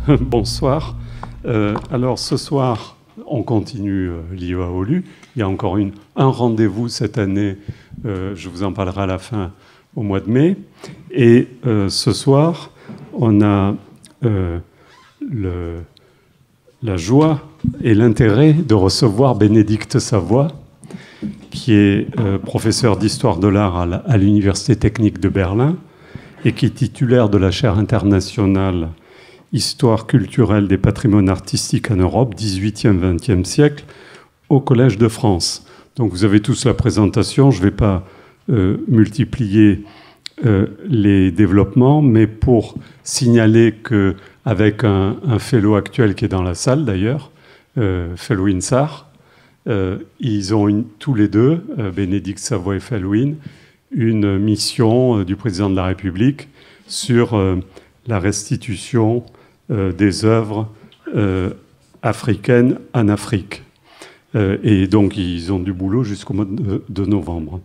Bonsoir. Alors ce soir, on continue l'IEA-OLU. Il y a encore un rendez-vous cette année, je vous en parlerai à la fin, au mois de mai. Et ce soir, on a la joie et l'intérêt de recevoir Bénédicte Savoie, qui est professeur d'histoire de l'art à l'Université technique de Berlin et qui est titulaire de la chaire internationale Histoire culturelle des patrimoines artistiques en Europe, 18e, 20e siècle, au Collège de France. Donc vous avez tous la présentation, je ne vais pas multiplier les développements, mais pour signaler qu'avec un fellow actuel qui est dans la salle d'ailleurs, Felwine Sarr, ils ont tous les deux, Bénédicte Savoie et Felwine, une mission du président de la République sur la restitution des œuvres africaines en Afrique. Et donc, ils ont du boulot jusqu'au mois de novembre.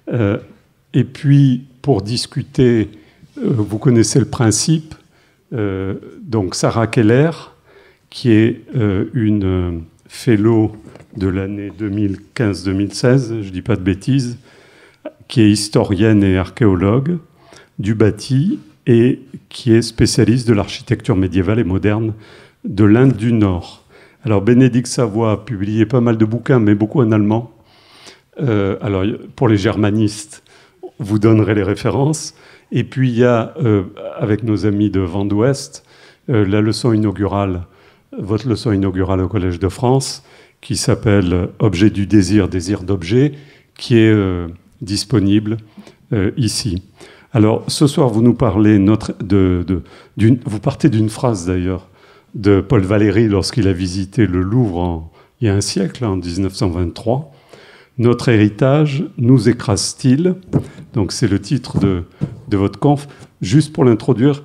Et puis, pour discuter, vous connaissez le principe. Donc, Sarah Keller, qui est une fellow de l'année 2015-2016, je ne dis pas de bêtises, qui est historienne et archéologue du bâti, et qui est spécialiste de l'architecture médiévale et moderne de l'Inde du Nord. Alors, Bénédicte Savoie a publié pas mal de bouquins, mais beaucoup en allemand. Alors, pour les germanistes, vous donnerez les références. Et puis, il y a, avec nos amis de Vent d'Ouest, la leçon inaugurale, votre leçon inaugurale au Collège de France, qui s'appelle « Objet du désir, désir d'objet », qui est disponible ici. Alors, ce soir, vous nous parlez vous partez d'une phrase, d'ailleurs, de Paul Valéry lorsqu'il a visité le Louvre il y a un siècle, en 1923. « Notre héritage nous écrase-t-il » Donc, c'est le titre de votre conf. Juste pour l'introduire,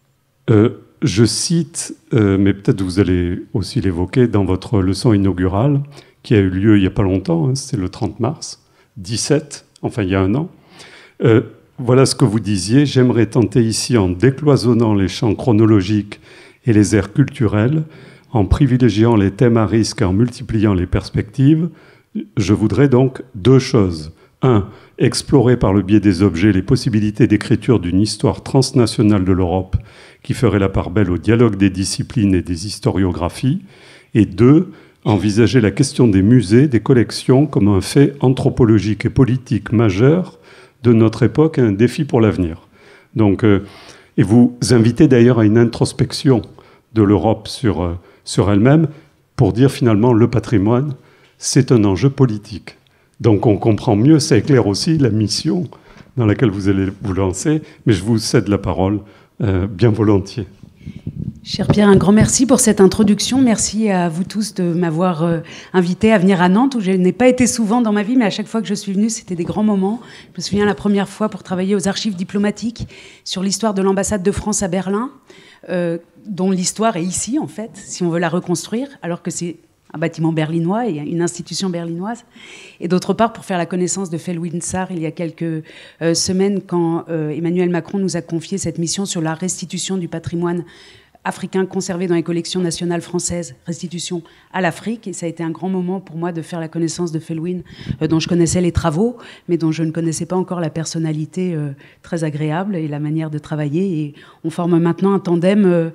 je cite, mais peut-être vous allez aussi l'évoquer, dans votre leçon inaugurale, qui a eu lieu il n'y a pas longtemps, hein, c'était le 30 mars 17, enfin il y a un an. Voilà ce que vous disiez. J'aimerais tenter ici, en décloisonnant les champs chronologiques et les aires culturelles, en privilégiant les thèmes à risque et en multipliant les perspectives, je voudrais donc deux choses. 1. Explorer par le biais des objets les possibilités d'écriture d'une histoire transnationale de l'Europe qui ferait la part belle au dialogue des disciplines et des historiographies. Et 2. Envisager la question des musées, des collections comme un fait anthropologique et politique majeur de notre époque et un défi pour l'avenir. Donc, et vous invitez d'ailleurs à une introspection de l'Europe sur elle-même pour dire finalement le patrimoine, c'est un enjeu politique. Donc on comprend mieux, ça éclaire aussi la mission dans laquelle vous allez vous lancer, mais je vous cède la parole bien volontiers. Cher Pierre, un grand merci pour cette introduction. Merci à vous tous de m'avoir invité à venir à Nantes, où je n'ai pas été souvent dans ma vie, mais à chaque fois que je suis venue, c'était des grands moments. Je me souviens la première fois pour travailler aux archives diplomatiques sur l'histoire de l'ambassade de France à Berlin, dont l'histoire est ici, en fait, si on veut la reconstruire, alors que c'est un bâtiment berlinois et une institution berlinoise. Et d'autre part, pour faire la connaissance de Felwine Sarr, il y a quelques semaines, quand Emmanuel Macron nous a confié cette mission sur la restitution du patrimoine africain conservé dans les collections nationales françaises, restitution à l'Afrique. Et ça a été un grand moment pour moi de faire la connaissance de Felwine, dont je connaissais les travaux, mais dont je ne connaissais pas encore la personnalité très agréable et la manière de travailler. Et on forme maintenant un tandem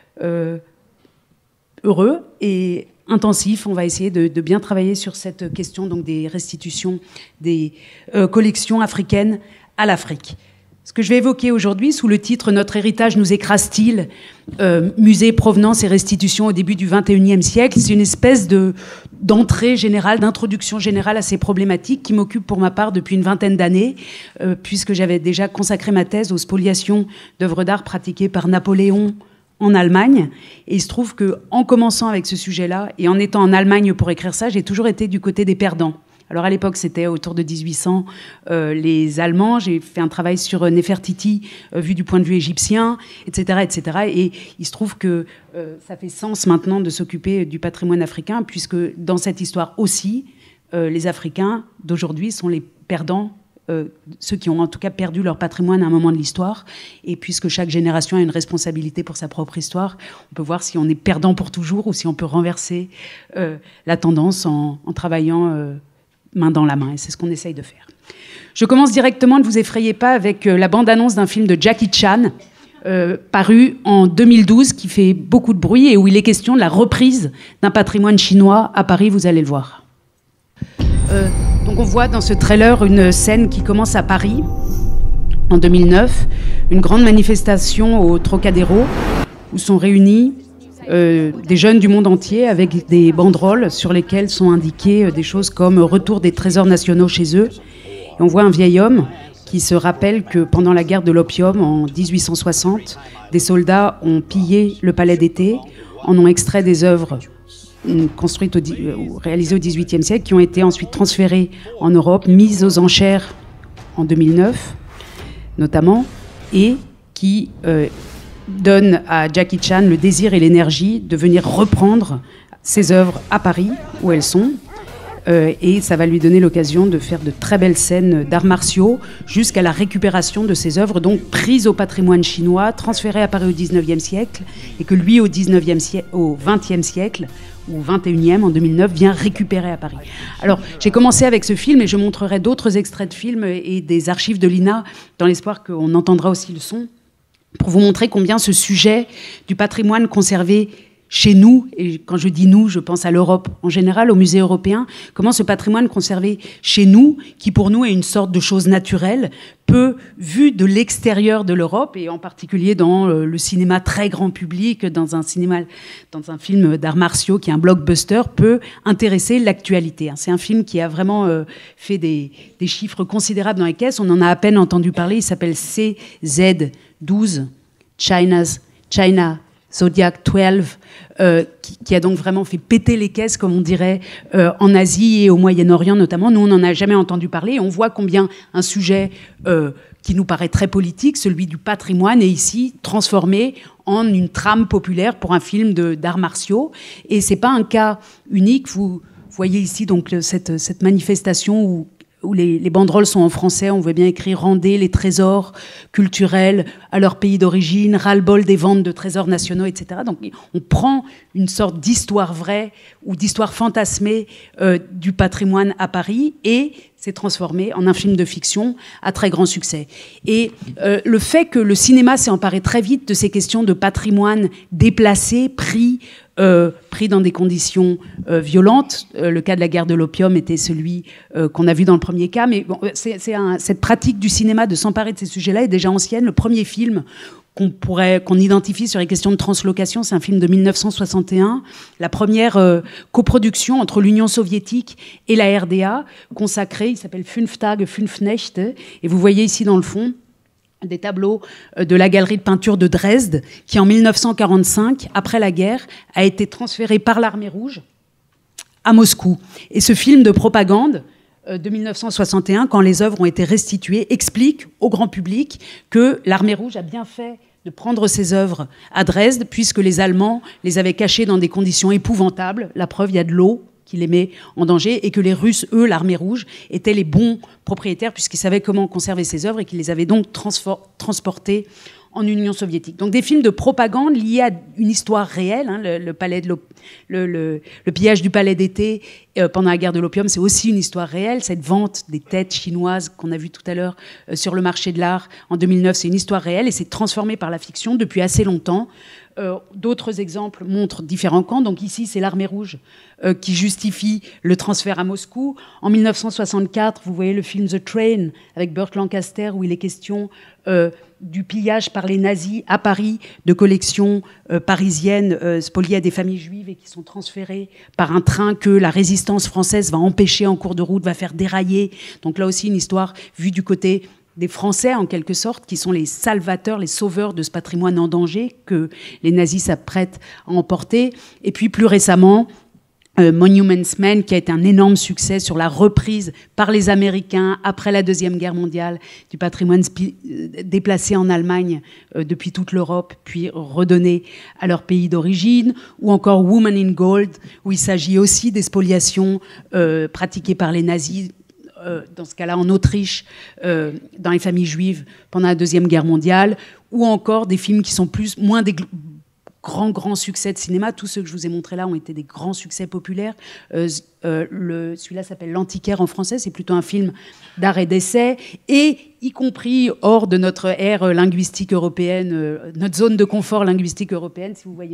heureux et intensif. On va essayer de bien travailler sur cette question donc des restitutions des collections africaines à l'Afrique. Ce que je vais évoquer aujourd'hui, sous le titre « Notre héritage nous écrase-t-il ? Musée, provenance et restitution au début du XXIe siècle », c'est une espèce d'entrée générale, d'introduction générale à ces problématiques qui m'occupent pour ma part depuis une vingtaine d'années, puisque j'avais déjà consacré ma thèse aux spoliations d'œuvres d'art pratiquées par Napoléon en Allemagne. Et il se trouve qu'en commençant avec ce sujet-là, et en étant en Allemagne pour écrire ça, j'ai toujours été du côté des perdants. Alors à l'époque, c'était autour de 1800, les Allemands. J'ai fait un travail sur Néfertiti, vu du point de vue égyptien, etc., etc. Et il se trouve que ça fait sens maintenant de s'occuper du patrimoine africain, puisque dans cette histoire aussi, les Africains d'aujourd'hui sont les perdants ceux qui ont en tout cas perdu leur patrimoine à un moment de l'histoire. Et puisque chaque génération a une responsabilité pour sa propre histoire, on peut voir si on est perdant pour toujours ou si on peut renverser la tendance en travaillant main dans la main. Et c'est ce qu'on essaye de faire. Je commence directement, ne vous effrayez pas, avec la bande-annonce d'un film de Jackie Chan, paru en 2012, qui fait beaucoup de bruit et où il est question de la reprise d'un patrimoine chinois à Paris, vous allez le voir. Donc on voit dans ce trailer une scène qui commence à Paris, en 2009, une grande manifestation au Trocadéro, où sont réunis des jeunes du monde entier avec des banderoles sur lesquelles sont indiquées des choses comme « Retour des trésors nationaux chez eux ». Et on voit un vieil homme qui se rappelle que pendant la guerre de l'opium, en 1860, des soldats ont pillé le palais d'été, en ont extrait des œuvres construites réalisées au XVIIIe siècle, qui ont été ensuite transférées en Europe, mises aux enchères en 2009, notamment, et qui donne à Jackie Chan le désir et l'énergie de venir reprendre ces œuvres à Paris, où elles sont. Et ça va lui donner l'occasion de faire de très belles scènes d'arts martiaux jusqu'à la récupération de ces œuvres, donc prises au patrimoine chinois, transférées à Paris au XIXe siècle, et que lui, au XXe siècle, ou XXIe, en 2009, vient récupérer à Paris. Alors, j'ai commencé avec ce film, et je montrerai d'autres extraits de films et des archives de l'INA, dans l'espoir qu'on entendra aussi le son, pour vous montrer combien ce sujet du patrimoine conservé chez nous, et quand je dis nous, je pense à l'Europe en général, au musée européen, comment ce patrimoine conservé chez nous, qui pour nous est une sorte de chose naturelle, peut, vu de l'extérieur de l'Europe, et en particulier dans le cinéma très grand public, dans un film d'arts martiaux qui est un blockbuster, peut intéresser l'actualité. C'est un film qui a vraiment fait des chiffres considérables dans les caisses. On en a à peine entendu parler. Il s'appelle CZ12, China Zodiac 12, qui a donc vraiment fait péter les caisses, comme on dirait, en Asie et au Moyen-Orient notamment. Nous, on n'en a jamais entendu parler. Et on voit combien un sujet qui nous paraît très politique, celui du patrimoine, est ici transformé en une trame populaire pour un film d'arts martiaux. Et c'est pas un cas unique. Vous voyez ici donc cette manifestation où les banderoles sont en français, on veut bien écrire « Rendez les trésors culturels à leur pays d'origine, ras-le-bol des ventes de trésors nationaux », etc. Donc on prend une sorte d'histoire vraie ou d'histoire fantasmée du patrimoine à Paris et c'est transformé en un film de fiction à très grand succès. Et le fait que le cinéma s'est emparé très vite de ces questions de patrimoine déplacé, pris dans des conditions violentes. Le cas de la guerre de l'opium était celui qu'on a vu dans le premier cas. Mais bon, cette pratique du cinéma de s'emparer de ces sujets-là est déjà ancienne. Le premier film qu'on identifie sur les questions de translocation, c'est un film de 1961, la première coproduction entre l'Union soviétique et la RDA, consacrée, il s'appelle Fünf Tage, Fünf Nächte, et vous voyez ici dans le fond des tableaux de la galerie de peinture de Dresde, qui en 1945, après la guerre, a été transféré par l'Armée rouge à Moscou. Et ce film de propagande de 1961, quand les œuvres ont été restituées, explique au grand public que l'Armée rouge a bien fait de prendre ces œuvres à Dresde, puisque les Allemands les avaient cachées dans des conditions épouvantables. La preuve, il y a de l'eau qui les met en danger, et que les Russes, eux, l'Armée rouge, étaient les bons propriétaires, puisqu'ils savaient comment conserver ces œuvres, et qu'ils les avaient donc transportées en Union soviétique. Donc des films de propagande liés à une histoire réelle. Le pillage du palais d'été pendant la guerre de l'opium, c'est aussi une histoire réelle. Cette vente des têtes chinoises qu'on a vue tout à l'heure sur le marché de l'art en 2009, c'est une histoire réelle et c'est transformé par la fiction depuis assez longtemps. D'autres exemples montrent différents camps. Donc ici, c'est l'Armée rouge qui justifie le transfert à Moscou. En 1964, vous voyez le film The Train avec Burt Lancaster, où il est question du pillage par les nazis à Paris de collections parisiennes spoliées à des familles juives et qui sont transférées par un train que la résistance française va empêcher en cours de route, va faire dérailler. Donc là aussi, une histoire vue du côté des Français, en quelque sorte, qui sont les salvateurs, les sauveurs de ce patrimoine en danger que les nazis s'apprêtent à emporter. Et puis, plus récemment, Monuments Men, qui a été un énorme succès sur la reprise par les Américains, après la Deuxième Guerre mondiale, du patrimoine déplacé en Allemagne depuis toute l'Europe, puis redonné à leur pays d'origine, ou encore Woman in Gold, où il s'agit aussi des spoliations pratiquées par les nazis dans ce cas-là en Autriche, dans les familles juives pendant la Deuxième Guerre mondiale, ou encore des films qui sont moins des grands succès de cinéma. Tous ceux que je vous ai montrés là ont été des grands succès populaires. Celui-là s'appelle L'Antiquaire en français, c'est plutôt un film d'art et d'essai, et y compris hors de notre ère linguistique européenne, notre zone de confort linguistique européenne, si vous voyez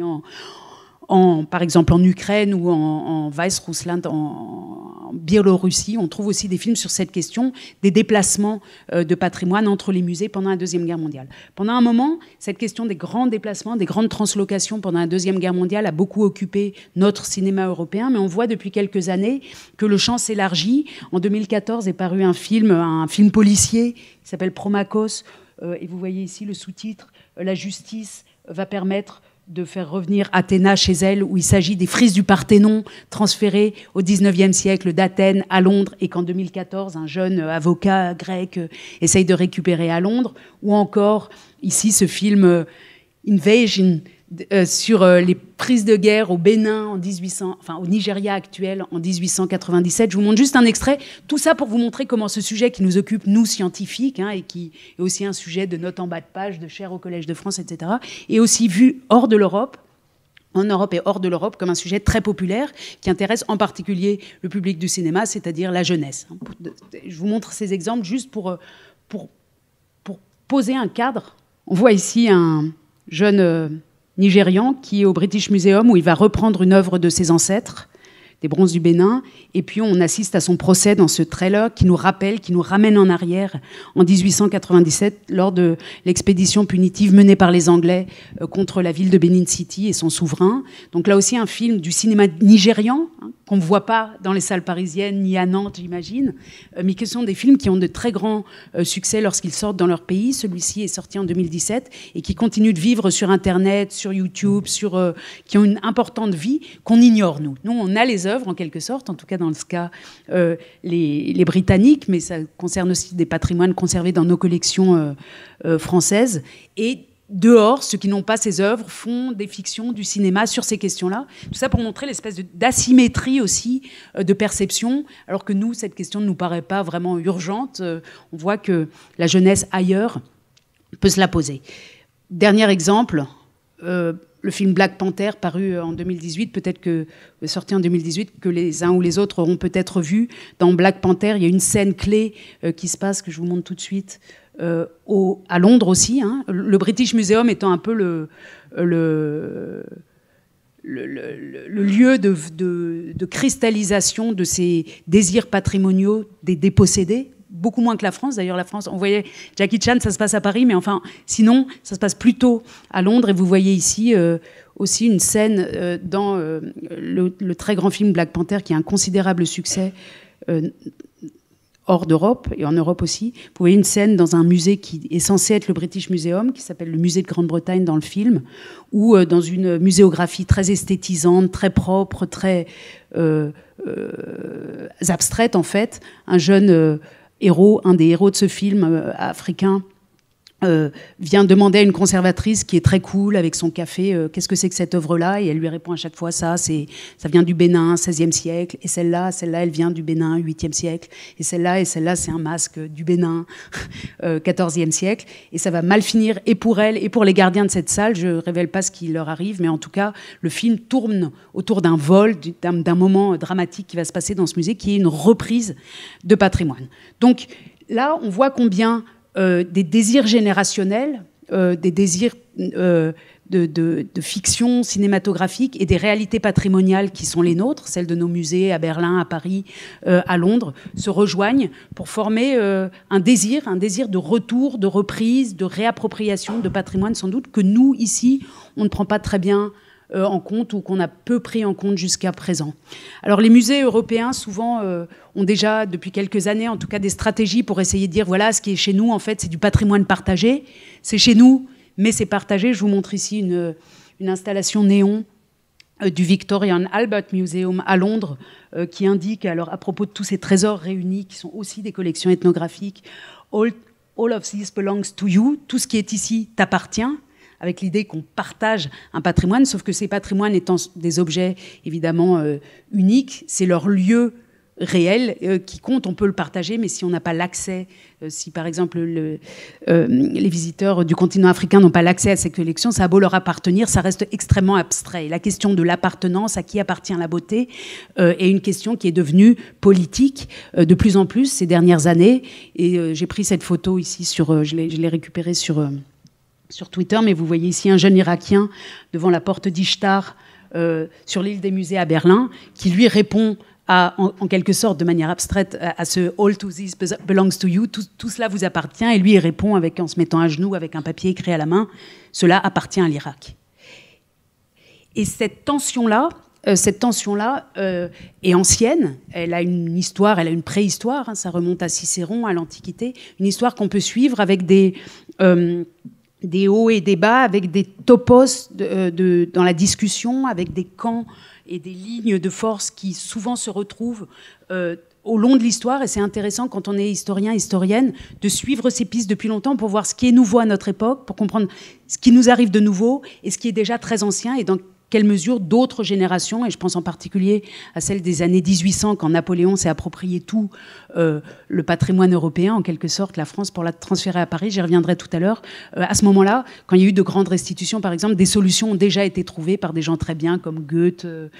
par exemple en Ukraine ou en Weißrussland, en Biélorussie, on trouve aussi des films sur cette question des déplacements de patrimoine entre les musées pendant la Deuxième Guerre mondiale. Pendant un moment, cette question des grands déplacements, des grandes translocations pendant la Deuxième Guerre mondiale a beaucoup occupé notre cinéma européen, mais on voit depuis quelques années que le champ s'élargit. En 2014 est paru un film policier qui s'appelle Promachos, et vous voyez ici le sous-titre « La justice va permettre de faire revenir Athéna chez elle, où il s'agit des frises du Parthénon transférées au XIXe siècle d'Athènes à Londres, et qu'en 2014, un jeune avocat grec essaye de récupérer à Londres. Ou encore, ici, ce film Invasion, sur les prises de guerre au Bénin au Nigeria actuel en 1897. Je vous montre juste un extrait. Tout ça pour vous montrer comment ce sujet qui nous occupe, nous scientifiques, et qui est aussi un sujet de notes en bas de page, de chaires au Collège de France, etc., est aussi vu hors de l'Europe, en Europe et hors de l'Europe, comme un sujet très populaire qui intéresse en particulier le public du cinéma, c'est-à-dire la jeunesse. Je vous montre ces exemples juste pour poser un cadre. On voit ici un jeune Nigérian qui est au British Museum, où il va reprendre une œuvre de ses ancêtres, des bronzes du Bénin, et puis on assiste à son procès dans ce trailer qui nous ramène en arrière en 1897 lors de l'expédition punitive menée par les Anglais contre la ville de Benin City et son souverain. Donc là aussi un film du cinéma nigérian, qu'on ne voit pas dans les salles parisiennes ni à Nantes, j'imagine, mais qui sont des films qui ont de très grands succès lorsqu'ils sortent dans leur pays. Celui-ci est sorti en 2017 et qui continue de vivre sur Internet, sur YouTube, qui ont une importante vie qu'on ignore, nous. Nous, on a les œuvres, en quelque sorte, en tout cas dans ce cas, les Britanniques, mais ça concerne aussi des patrimoines conservés dans nos collections françaises. Et dehors, ceux qui n'ont pas ces œuvres font des fictions, du cinéma sur ces questions-là. Tout ça pour montrer l'espèce d'asymétrie aussi de perception, alors que nous, cette question ne nous paraît pas vraiment urgente. On voit que la jeunesse ailleurs peut se la poser. Dernier exemple, le film Black Panther, paru en 2018, sorti en 2018, que les uns ou les autres auront peut-être vu. Dans Black Panther, il y a une scène clé qui se passe, que je vous montre tout de suite, à Londres aussi, le British Museum étant un peu le lieu de cristallisation de ces désirs patrimoniaux des dépossédés, beaucoup moins que la France. D'ailleurs, la France, on voyait Jackie Chan, ça se passe à Paris, mais enfin, sinon, ça se passe plutôt à Londres. Et vous voyez ici aussi une scène dans le très grand film Black Panther, qui a un considérable succès hors d'Europe et en Europe aussi. Vous voyez une scène dans un musée qui est censé être le British Museum, qui s'appelle le musée de Grande-Bretagne dans le film, où dans une muséographie très esthétisante, très propre, très abstraite en fait, un jeune héros, un des héros de ce film africain, vient demander à une conservatrice qui est très cool avec son café qu'est-ce que c'est que cette œuvre-là, et elle lui répond à chaque fois ça vient du Bénin, 16e siècle, et celle-là elle vient du Bénin, 8e siècle, et celle-là c'est un masque du Bénin, 14e siècle, et ça va mal finir et pour elle et pour les gardiens de cette salle. Je ne révèle pas ce qui leur arrive, mais en tout cas le film tourne autour d'un vol, d'un moment dramatique qui va se passer dans ce musée, qui est une reprise de patrimoine. Donc là on voit combien des désirs générationnels, des désirs de fiction cinématographique et des réalités patrimoniales qui sont les nôtres, celles de nos musées à Berlin, à Paris, à Londres, se rejoignent pour former un désir de retour, de reprise, de réappropriation de patrimoine, sans doute, que nous, ici, on ne prend pas très bien en compte, ou qu'on a peu pris en compte jusqu'à présent. Alors les musées européens souvent ont déjà depuis quelques années en tout cas des stratégies pour essayer de dire voilà, ce qui est chez nous en fait c'est du patrimoine partagé, c'est chez nous mais c'est partagé. Je vous montre ici une installation néon du Victoria and Albert Museum à Londres qui indique alors à propos de tous ces trésors réunis qui sont aussi des collections ethnographiques, all of this belongs to you, tout ce qui est ici t'appartient, avec l'idée qu'on partage un patrimoine, sauf que ces patrimoines étant des objets évidemment uniques, c'est leur lieu réel qui compte, on peut le partager, mais si on n'a pas l'accès, si par exemple les visiteurs du continent africain n'ont pas l'accès à ces collections, ça a beau leur appartenir, ça reste extrêmement abstrait. Et la question de l'appartenance, à qui appartient la beauté, est une question qui est devenue politique de plus en plus ces dernières années. Et j'ai pris cette photo ici, je l'ai récupérée sur Twitter, mais vous voyez ici un jeune Irakien devant la porte d'Ishtar sur l'île des musées à Berlin, qui lui répond en quelque sorte, de manière abstraite, à ce « all to this belongs to you », tout cela vous appartient, et lui il répond en se mettant à genoux avec un papier écrit à la main, « cela appartient à l'Irak ». Et cette tension-là est ancienne, elle a une histoire, elle a une préhistoire, hein, ça remonte à Cicéron, à l'Antiquité, une histoire qu'on peut suivre avec des hauts et des bas, avec des topos dans la discussion, avec des camps et des lignes de force qui souvent se retrouvent au long de l'histoire. Et c'est intéressant, quand on est historien, historienne, de suivre ces pistes depuis longtemps pour voir ce qui est nouveau à notre époque, pour comprendre ce qui nous arrive de nouveau et ce qui est déjà très ancien, et dans quelle mesure d'autres générations, et je pense en particulier à celle des années 1800, quand Napoléon s'est approprié tout le patrimoine européen, en quelque sorte, la France, pour la transférer à Paris, j'y reviendrai tout à l'heure. À ce moment-là, quand il y a eu de grandes restitutions, par exemple, des solutions ont déjà été trouvées par des gens très bien, comme Goethe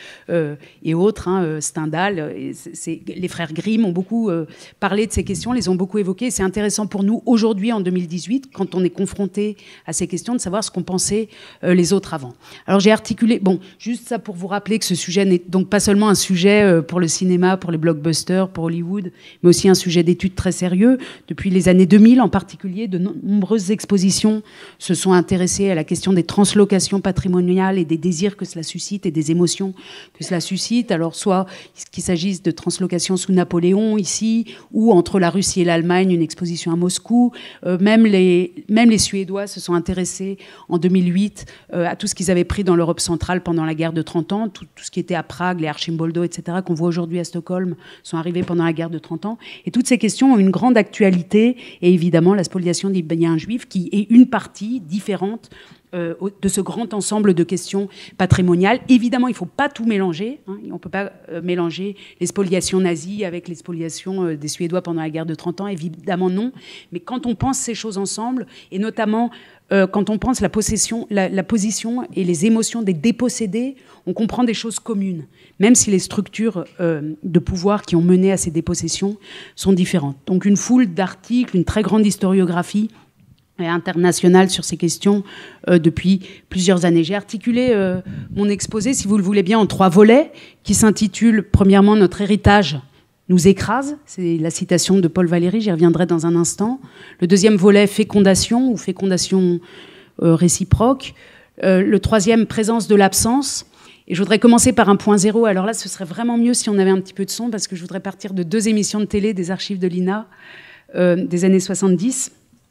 et autres, hein, Stendhal. Les frères Grimm ont beaucoup parlé de ces questions, les ont beaucoup évoquées. C'est intéressant pour nous, aujourd'hui, en 2018, quand on est confronté à ces questions, de savoir ce qu'ont pensé les autres avant. Alors j'ai articulé, bon, juste ça pour vous rappeler que ce sujet n'est donc pas seulement un sujet pour le cinéma, pour les blockbusters, pour Hollywood, mais aussi un sujet d'étude très sérieux. Depuis les années 2000 en particulier, de nombreuses expositions se sont intéressées à la question des translocations patrimoniales et des désirs que cela suscite et des émotions que cela suscite. Alors soit qu'il s'agisse de translocations sous Napoléon ici, ou entre la Russie et l'Allemagne, une exposition à Moscou. Même les Suédois se sont intéressés en 2008 à tout ce qu'ils avaient pris dans l'Europe centrale pendant la guerre de 30 ans. Tout ce qui était à Prague, les Archimboldo, etc., qu'on voit aujourd'hui à Stockholm, sont arrivés pendant la guerre de 30 ans. Et toutes ces questions ont une grande actualité, et évidemment la spoliation des biens juifs, qui est une partie différente de ce grand ensemble de questions patrimoniales. Évidemment, il ne faut pas tout mélanger. Hein. On ne peut pas mélanger les spoliations nazies avec les spoliations des Suédois pendant la guerre de 30 ans. Évidemment, non. Mais quand on pense ces choses ensemble, et notamment quand on pense la position et les émotions des dépossédés, on comprend des choses communes, même si les structures de pouvoir qui ont mené à ces dépossessions sont différentes. Donc une foule d'articles, une très grande historiographie internationale sur ces questions depuis plusieurs années. J'ai articulé mon exposé, si vous le voulez bien, en 3 volets, qui s'intitulent premièrement « Notre héritage nous écrase », c'est la citation de Paul Valéry, j'y reviendrai dans un instant. Le deuxième volet, fécondation, ou fécondation réciproque. Le troisième, présence de l'absence. Et je voudrais commencer par un point zéro. Alors là, ce serait vraiment mieux si on avait un petit peu de son, parce que je voudrais partir de 2 émissions de télé des archives de l'INA des années 70.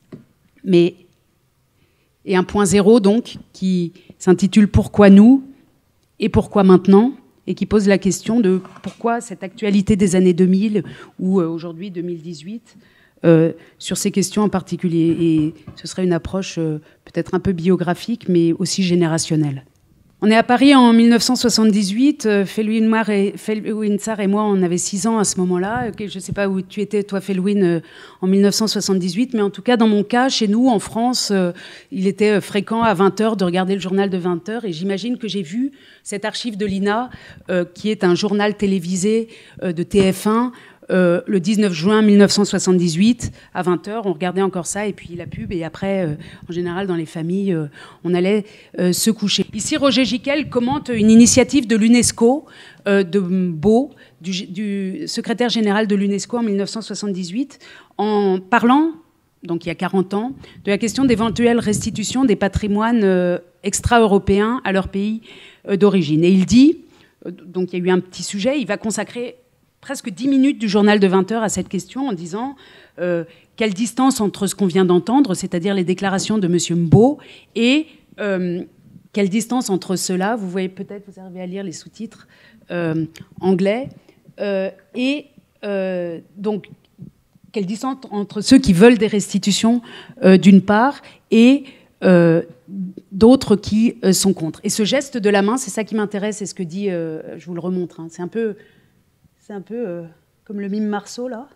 Et un point zéro, donc, qui s'intitule « Pourquoi nous ?» et « Pourquoi maintenant ?» et qui pose la question de pourquoi cette actualité des années 2000 ou aujourd'hui 2018 sur ces questions en particulier. Et ce serait une approche peut-être un peu biographique, mais aussi générationnelle. On est à Paris en 1978. Felwine Sarr et moi, on avait 6 ans à ce moment-là. Je ne sais pas où tu étais, toi, Felwine, en 1978. Mais en tout cas, dans mon cas, chez nous, en France, il était fréquent à 20h de regarder le journal de 20h. Et j'imagine que j'ai vu cette archive de l'INA, qui est un journal télévisé de TF1, le 19 juin 1978, à 20h, on regardait encore ça, et puis la pub, et après, en général, dans les familles, on allait se coucher. Ici, Roger Gicquel commente une initiative de l'UNESCO, de Beau, du secrétaire général de l'UNESCO en 1978, en parlant, donc il y a 40 ans, de la question d'éventuelle restitution des patrimoines extra-européens à leur pays d'origine. Et il dit, donc il y a eu un petit sujet, il va consacrer presque 10 minutes du journal de 20h à cette question en disant quelle distance entre ce qu'on vient d'entendre, c'est-à-dire les déclarations de M. Mbo, et quelle distance entre cela, vous voyez peut-être, vous arrivez à lire les sous-titres anglais, donc quelle distance entre ceux qui veulent des restitutions d'une part et d'autres qui sont contre. Et ce geste de la main, c'est ça qui m'intéresse, c'est ce que dit, je vous le remontre, hein, c'est un peu comme le mime Marceau, là.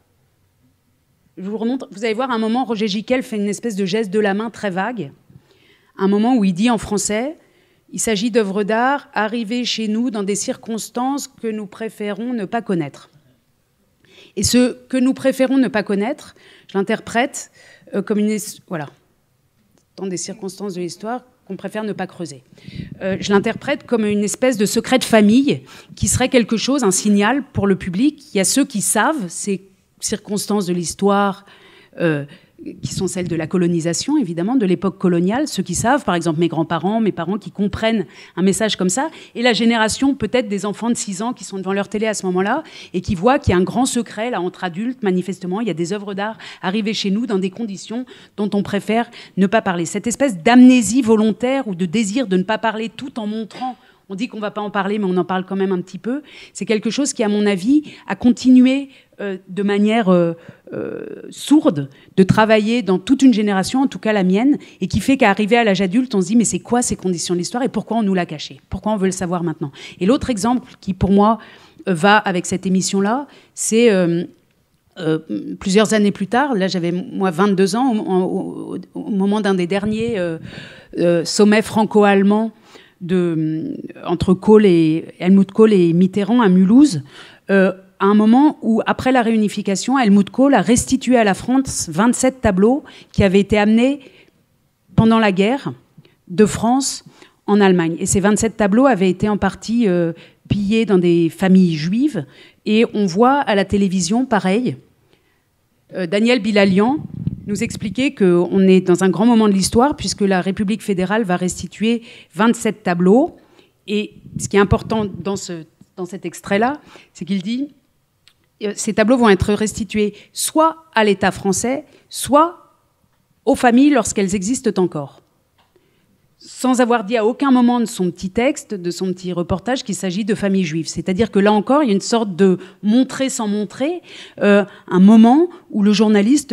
Je vous remontre. Vous allez voir, à un moment, Roger Giquel fait une espèce de geste de la main très vague. Un moment où il dit en français, il s'agit d'œuvres d'art arrivées chez nous dans des circonstances que nous préférons ne pas connaître. Et ce que nous préférons ne pas connaître, je l'interprète comme une... Voilà. Dans des circonstances de l'histoire qu'on préfère ne pas creuser. Je l'interprète comme une espèce de secret de famille qui serait quelque chose, un signal pour le public. Il y a ceux qui savent ces circonstances de l'histoire qui sont celles de la colonisation, évidemment, de l'époque coloniale, ceux qui savent, par exemple mes grands-parents, mes parents, qui comprennent un message comme ça, et la génération peut-être des enfants de 6 ans qui sont devant leur télé à ce moment-là, et qui voient qu'il y a un grand secret, là, entre adultes, manifestement, il y a des œuvres d'art arrivées chez nous dans des conditions dont on préfère ne pas parler. Cette espèce d'amnésie volontaire ou de désir de ne pas parler tout en montrant. On dit qu'on ne va pas en parler, mais on en parle quand même un petit peu. C'est quelque chose qui, à mon avis, a continué de manière sourde de travailler dans toute une génération, en tout cas la mienne, et qui fait qu'à arriver à l'âge adulte, on se dit mais c'est quoi ces conditions de l'histoire et pourquoi on nous l'a caché? Pourquoi on veut le savoir maintenant? Et l'autre exemple qui, pour moi, va avec cette émission-là, c'est... plusieurs années plus tard, là j'avais moi 22 ans, au moment d'un des derniers sommets franco-allemands entre Helmut Kohl et Mitterrand à Mulhouse, à un moment où, après la réunification, Helmut Kohl a restitué à la France 27 tableaux qui avaient été amenés pendant la guerre de France en Allemagne. Et ces 27 tableaux avaient été en partie pillés dans des familles juives. Et on voit à la télévision, pareil, Daniel Bilalian nous expliquer qu'on est dans un grand moment de l'histoire puisque la République fédérale va restituer 27 tableaux. Et ce qui est important dans cet extrait-là, c'est qu'il dit ces tableaux vont être restitués soit à l'État français, soit aux familles lorsqu'elles existent encore. Sans avoir dit à aucun moment de son petit texte, de son petit reportage, qu'il s'agit de familles juives. C'est-à-dire que là encore, il y a une sorte de montrer sans montrer, un moment où le journaliste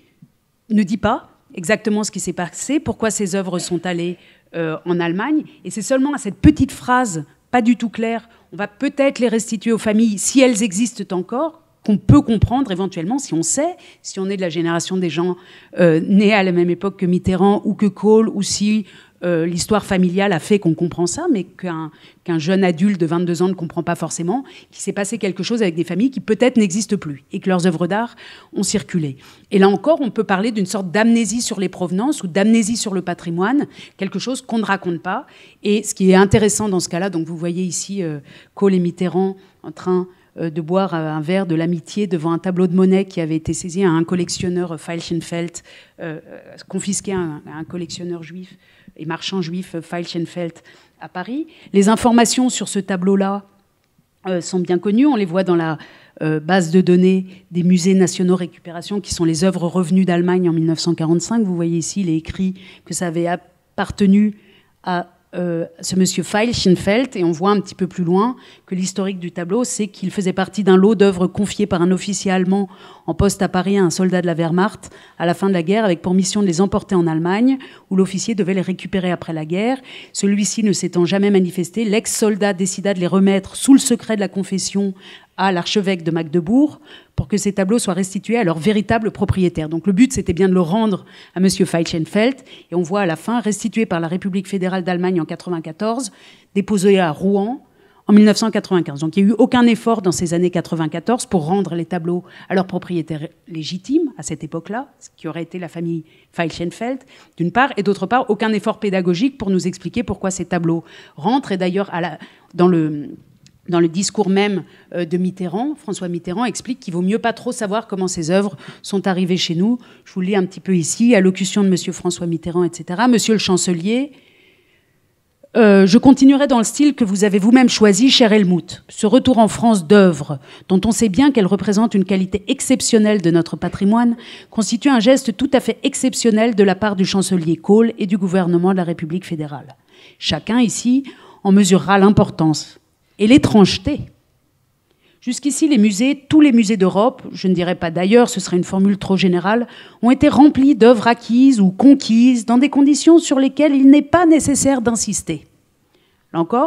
ne dit pas exactement ce qui s'est passé, pourquoi ces œuvres sont allées en Allemagne, et c'est seulement à cette petite phrase pas du tout claire, on va peut-être les restituer aux familles si elles existent encore, qu'on peut comprendre éventuellement, si on sait, si on est de la génération des gens nés à la même époque que Mitterrand ou que Kohl, ou si l'histoire familiale a fait qu'on comprend ça, mais qu'un jeune adulte de 22 ans ne comprend pas forcément, qu'il s'est passé quelque chose avec des familles qui peut-être n'existent plus et que leurs œuvres d'art ont circulé. Et là encore, on peut parler d'une sorte d'amnésie sur les provenances ou d'amnésie sur le patrimoine, quelque chose qu'on ne raconte pas. Et ce qui est intéressant dans ce cas-là, donc vous voyez ici Kohl et Mitterrand en train de boire un verre de l'amitié devant un tableau de Monet qui avait été saisi à un collectionneur Feilchenfeld, confisqué à un collectionneur juif et marchand juif Feilchenfeld à Paris. Les informations sur ce tableau-là sont bien connues. On les voit dans la base de données des musées nationaux récupération, qui sont les œuvres revenues d'Allemagne en 1945. Vous voyez ici, il est écrit que ça avait appartenu à ce monsieur Feilchenfeld, et on voit un petit peu plus loin que l'historique du tableau, c'est qu'il faisait partie d'un lot d'œuvres confiées par un officier allemand en poste à Paris à un soldat de la Wehrmacht à la fin de la guerre, avec pour mission de les emporter en Allemagne, où l'officier devait les récupérer après la guerre. Celui-ci ne s'étant jamais manifesté, l'ex-soldat décida de les remettre sous le secret de la confession à l'archevêque de Magdebourg pour que ces tableaux soient restitués à leur véritable propriétaire. Donc le but, c'était bien de le rendre à M. Feilchenfeld, et on voit à la fin, restitué par la République fédérale d'Allemagne en 1994, déposé à Rouen en 1995. Donc il n'y a eu aucun effort dans ces années 94 pour rendre les tableaux à leur propriétaire légitime, à cette époque-là, ce qui aurait été la famille Feilchenfeld, d'une part, et d'autre part, aucun effort pédagogique pour nous expliquer pourquoi ces tableaux rentrent. Et d'ailleurs, dans le discours même de Mitterrand, François Mitterrand explique qu'il vaut mieux pas trop savoir comment ces œuvres sont arrivées chez nous. Je vous le lis un petit peu ici, allocution de Monsieur François Mitterrand, etc. Monsieur le chancelier, je continuerai dans le style que vous avez vous-même choisi, cher Helmut. Ce retour en France d'œuvres, dont on sait bien qu'elles représentent une qualité exceptionnelle de notre patrimoine, constitue un geste tout à fait exceptionnel de la part du chancelier Kohl et du gouvernement de la République fédérale. Chacun ici en mesurera l'importance et l'étrangeté. Jusqu'ici, les musées, tous les musées d'Europe, je ne dirais pas d'ailleurs, ce serait une formule trop générale, ont été remplis d'œuvres acquises ou conquises dans des conditions sur lesquelles il n'est pas nécessaire d'insister. Là encore,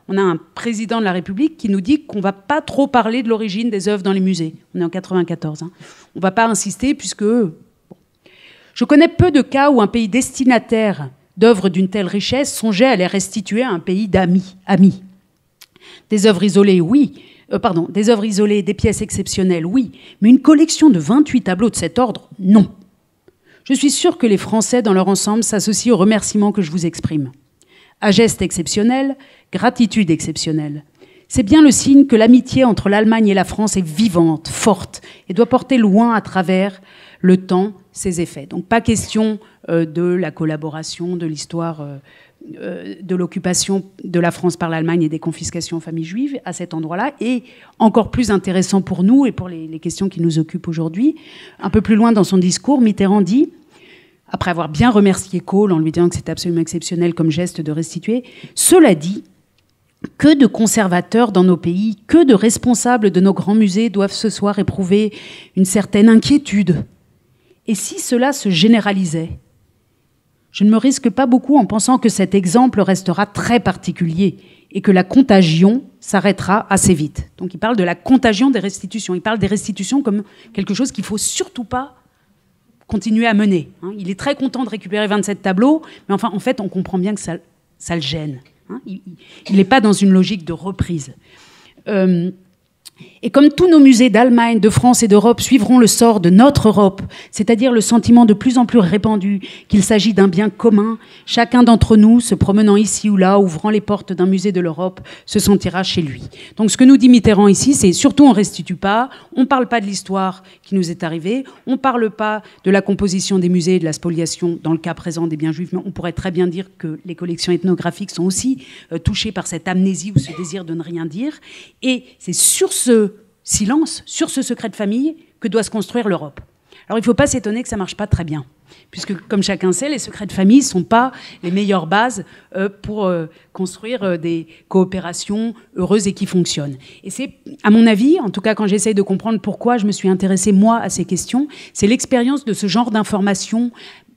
on a un président de la République qui nous dit qu'on ne va pas trop parler de l'origine des œuvres dans les musées. On est en 94. Hein. On ne va pas insister puisque... Bon. Je connais peu de cas où un pays destinataire d'œuvres d'une telle richesse songeait à les restituer à un pays d'amis. Des œuvres isolées, oui. Des œuvres isolées, des pièces exceptionnelles, oui. Mais une collection de 28 tableaux de cet ordre, non. Je suis sûre que les Français, dans leur ensemble, s'associent aux remerciements que je vous exprime. À geste exceptionnel, gratitude exceptionnelle. C'est bien le signe que l'amitié entre l'Allemagne et la France est vivante, forte, et doit porter loin à travers le temps ses effets. Donc pas question de la collaboration, de l'histoire de l'occupation de la France par l'Allemagne et des confiscations aux familles juives à cet endroit-là. Et encore plus intéressant pour nous et pour les questions qui nous occupent aujourd'hui, un peu plus loin dans son discours, Mitterrand dit, après avoir bien remercié Kohl en lui disant que c'est absolument exceptionnel comme geste de restituer, cela dit, que de conservateurs dans nos pays, que de responsables de nos grands musées doivent ce soir éprouver une certaine inquiétude. Et si cela se généralisait ? Je ne me risque pas beaucoup en pensant que cet exemple restera très particulier et que la contagion s'arrêtera assez vite. Donc il parle de la contagion des restitutions. Il parle des restitutions comme quelque chose qu'il ne faut surtout pas continuer à mener. Il est très content de récupérer 27 tableaux, mais enfin, en fait, on comprend bien que ça le gêne. Il n'est pas dans une logique de reprise. Et comme tous nos musées d'Allemagne, de France et d'Europe suivront le sort de notre Europe, c'est-à-dire le sentiment de plus en plus répandu qu'il s'agit d'un bien commun, chacun d'entre nous, se promenant ici ou là, ouvrant les portes d'un musée de l'Europe, se sentira chez lui. Donc ce que nous dit Mitterrand ici, c'est surtout on ne restitue pas, on ne parle pas de l'histoire qui nous est arrivée, on ne parle pas de la composition des musées et de la spoliation dans le cas présent des biens juifs, mais on pourrait très bien dire que les collections ethnographiques sont aussi touchées par cette amnésie ou ce désir de ne rien dire. Et c'est sur ce silence, sur ce secret de famille, que doit se construire l'Europe. Alors il ne faut pas s'étonner que ça ne marche pas très bien, puisque comme chacun sait, les secrets de famille ne sont pas les meilleures bases pour construire des coopérations heureuses et qui fonctionnent. Et c'est, à mon avis, en tout cas quand j'essaye de comprendre pourquoi je me suis intéressée moi à ces questions, c'est l'expérience de ce genre d'informations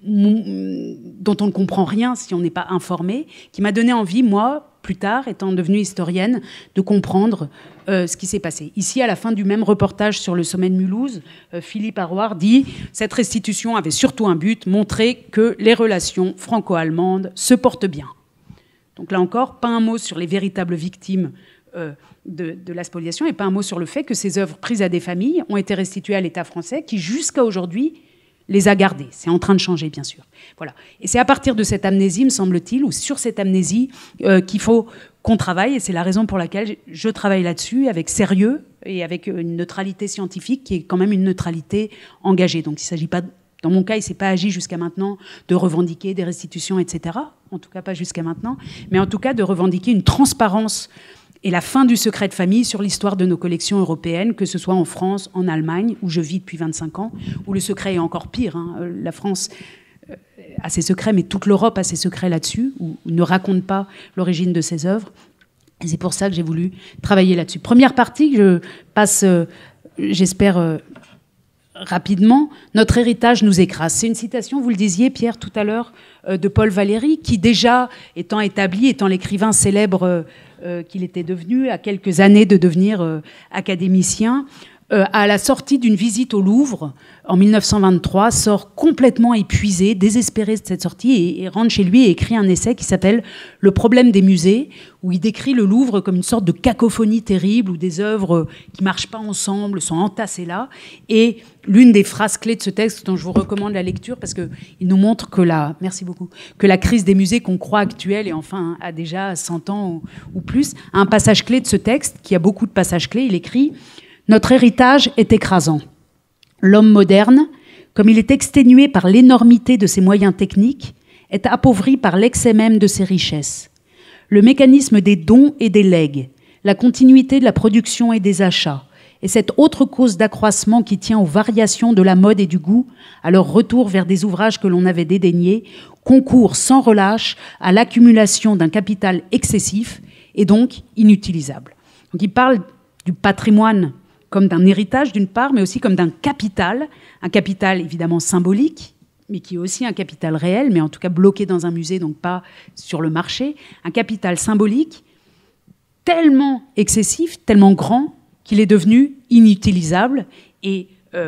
dont on ne comprend rien si on n'est pas informé, qui m'a donné envie, moi, plus tard, étant devenue historienne, de comprendre ce qui s'est passé. Ici, à la fin du même reportage sur le sommet de Mulhouse, Philippe Harrouard dit « Cette restitution avait surtout un but, montrer que les relations franco-allemandes se portent bien ». Donc là encore, pas un mot sur les véritables victimes de la spoliation et pas un mot sur le fait que ces œuvres prises à des familles ont été restituées à l'État français qui, jusqu'à aujourd'hui, les a gardées. C'est en train de changer, bien sûr. Voilà. Et c'est à partir de cette amnésie, me semble-t-il, ou sur cette amnésie, qu'il faut qu'on travaille. Et c'est la raison pour laquelle je travaille là-dessus, avec sérieux et avec une neutralité scientifique qui est quand même une neutralité engagée. Donc il ne s'agit pas, dans mon cas, il ne s'est pas agi jusqu'à maintenant de revendiquer des restitutions, etc. En tout cas, pas jusqu'à maintenant. Mais en tout cas, de revendiquer une transparence et la fin du secret de famille sur l'histoire de nos collections européennes, que ce soit en France, en Allemagne, où je vis depuis 25 ans, où le secret est encore pire. La France a ses secrets, mais toute l'Europe a ses secrets là-dessus, où ne raconte pas l'origine de ses œuvres. Et c'est pour ça que j'ai voulu travailler là-dessus. Première partie, je passe, j'espère, rapidement. Notre héritage nous écrase. C'est une citation, vous le disiez, Pierre, tout à l'heure, de Paul Valéry, qui déjà, étant établi, étant l'écrivain célèbre qu'il était devenu, à quelques années de devenir académicien, à la sortie d'une visite au Louvre en 1923, sort complètement épuisé, désespéré de cette sortie et rentre chez lui et écrit un essai qui s'appelle « Le problème des musées », où il décrit le Louvre comme une sorte de cacophonie terrible où des œuvres qui ne marchent pas ensemble sont entassées là. Et l'une des phrases clés de ce texte, dont je vous recommande la lecture parce qu'il nous montre que merci beaucoup, que la crise des musées qu'on croit actuelle et enfin a déjà 100 ans ou plus, a un passage clé de ce texte, qui a beaucoup de passages clés. Il écrit « Notre héritage est écrasant. L'homme moderne, comme il est exténué par l'énormité de ses moyens techniques, est appauvri par l'excès même de ses richesses. Le mécanisme des dons et des legs, la continuité de la production et des achats, et cette autre cause d'accroissement qui tient aux variations de la mode et du goût, à leur retour vers des ouvrages que l'on avait dédaignés, concourent sans relâche à l'accumulation d'un capital excessif et donc inutilisable. » Donc il parle du patrimoine comme d'un héritage d'une part, mais aussi comme d'un capital, un capital évidemment symbolique, mais qui est aussi un capital réel, mais en tout cas bloqué dans un musée, donc pas sur le marché, un capital symbolique tellement excessif, tellement grand, qu'il est devenu inutilisable. Et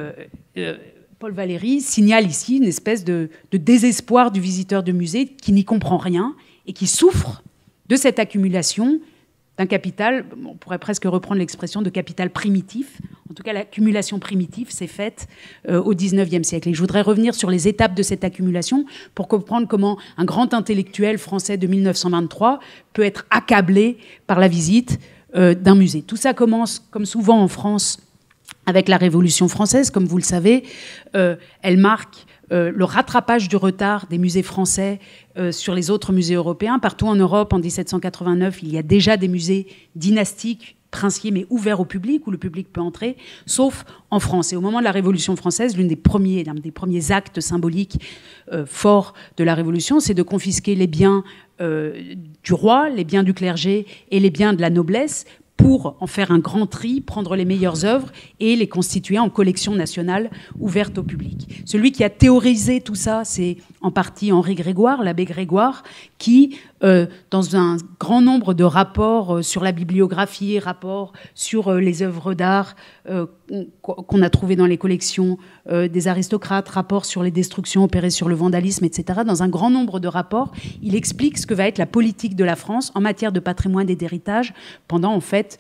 Paul Valéry signale ici une espèce de désespoir du visiteur de musée qui n'y comprend rien et qui souffre de cette accumulation d'un capital, on pourrait presque reprendre l'expression de capital primitif. En tout cas, l'accumulation primitive s'est faite au XIXe siècle. Et je voudrais revenir sur les étapes de cette accumulation pour comprendre comment un grand intellectuel français de 1923 peut être accablé par la visite d'un musée. Tout ça commence, comme souvent en France, avec la Révolution française. Comme vous le savez, elle marque le rattrapage du retard des musées français sur les autres musées européens. Partout en Europe, en 1789, il y a déjà des musées dynastiques, princiers, mais ouverts au public, où le public peut entrer, sauf en France. Et au moment de la Révolution française, l'un des premiers actes symboliques forts de la Révolution, c'est de confisquer les biens du roi, les biens du clergé et les biens de la noblesse, pour en faire un grand tri, prendre les meilleures œuvres et les constituer en collection nationale ouverte au public. Celui qui a théorisé tout ça, c'est en partie Henri Grégoire, l'abbé Grégoire, qui, dans un grand nombre de rapports sur la bibliographie, rapports sur les œuvres d'art qu'on a trouvées dans les collections des aristocrates, rapports sur les destructions opérées sur le vandalisme, etc., dans un grand nombre de rapports, il explique ce que va être la politique de la France en matière de patrimoine et d'héritage pendant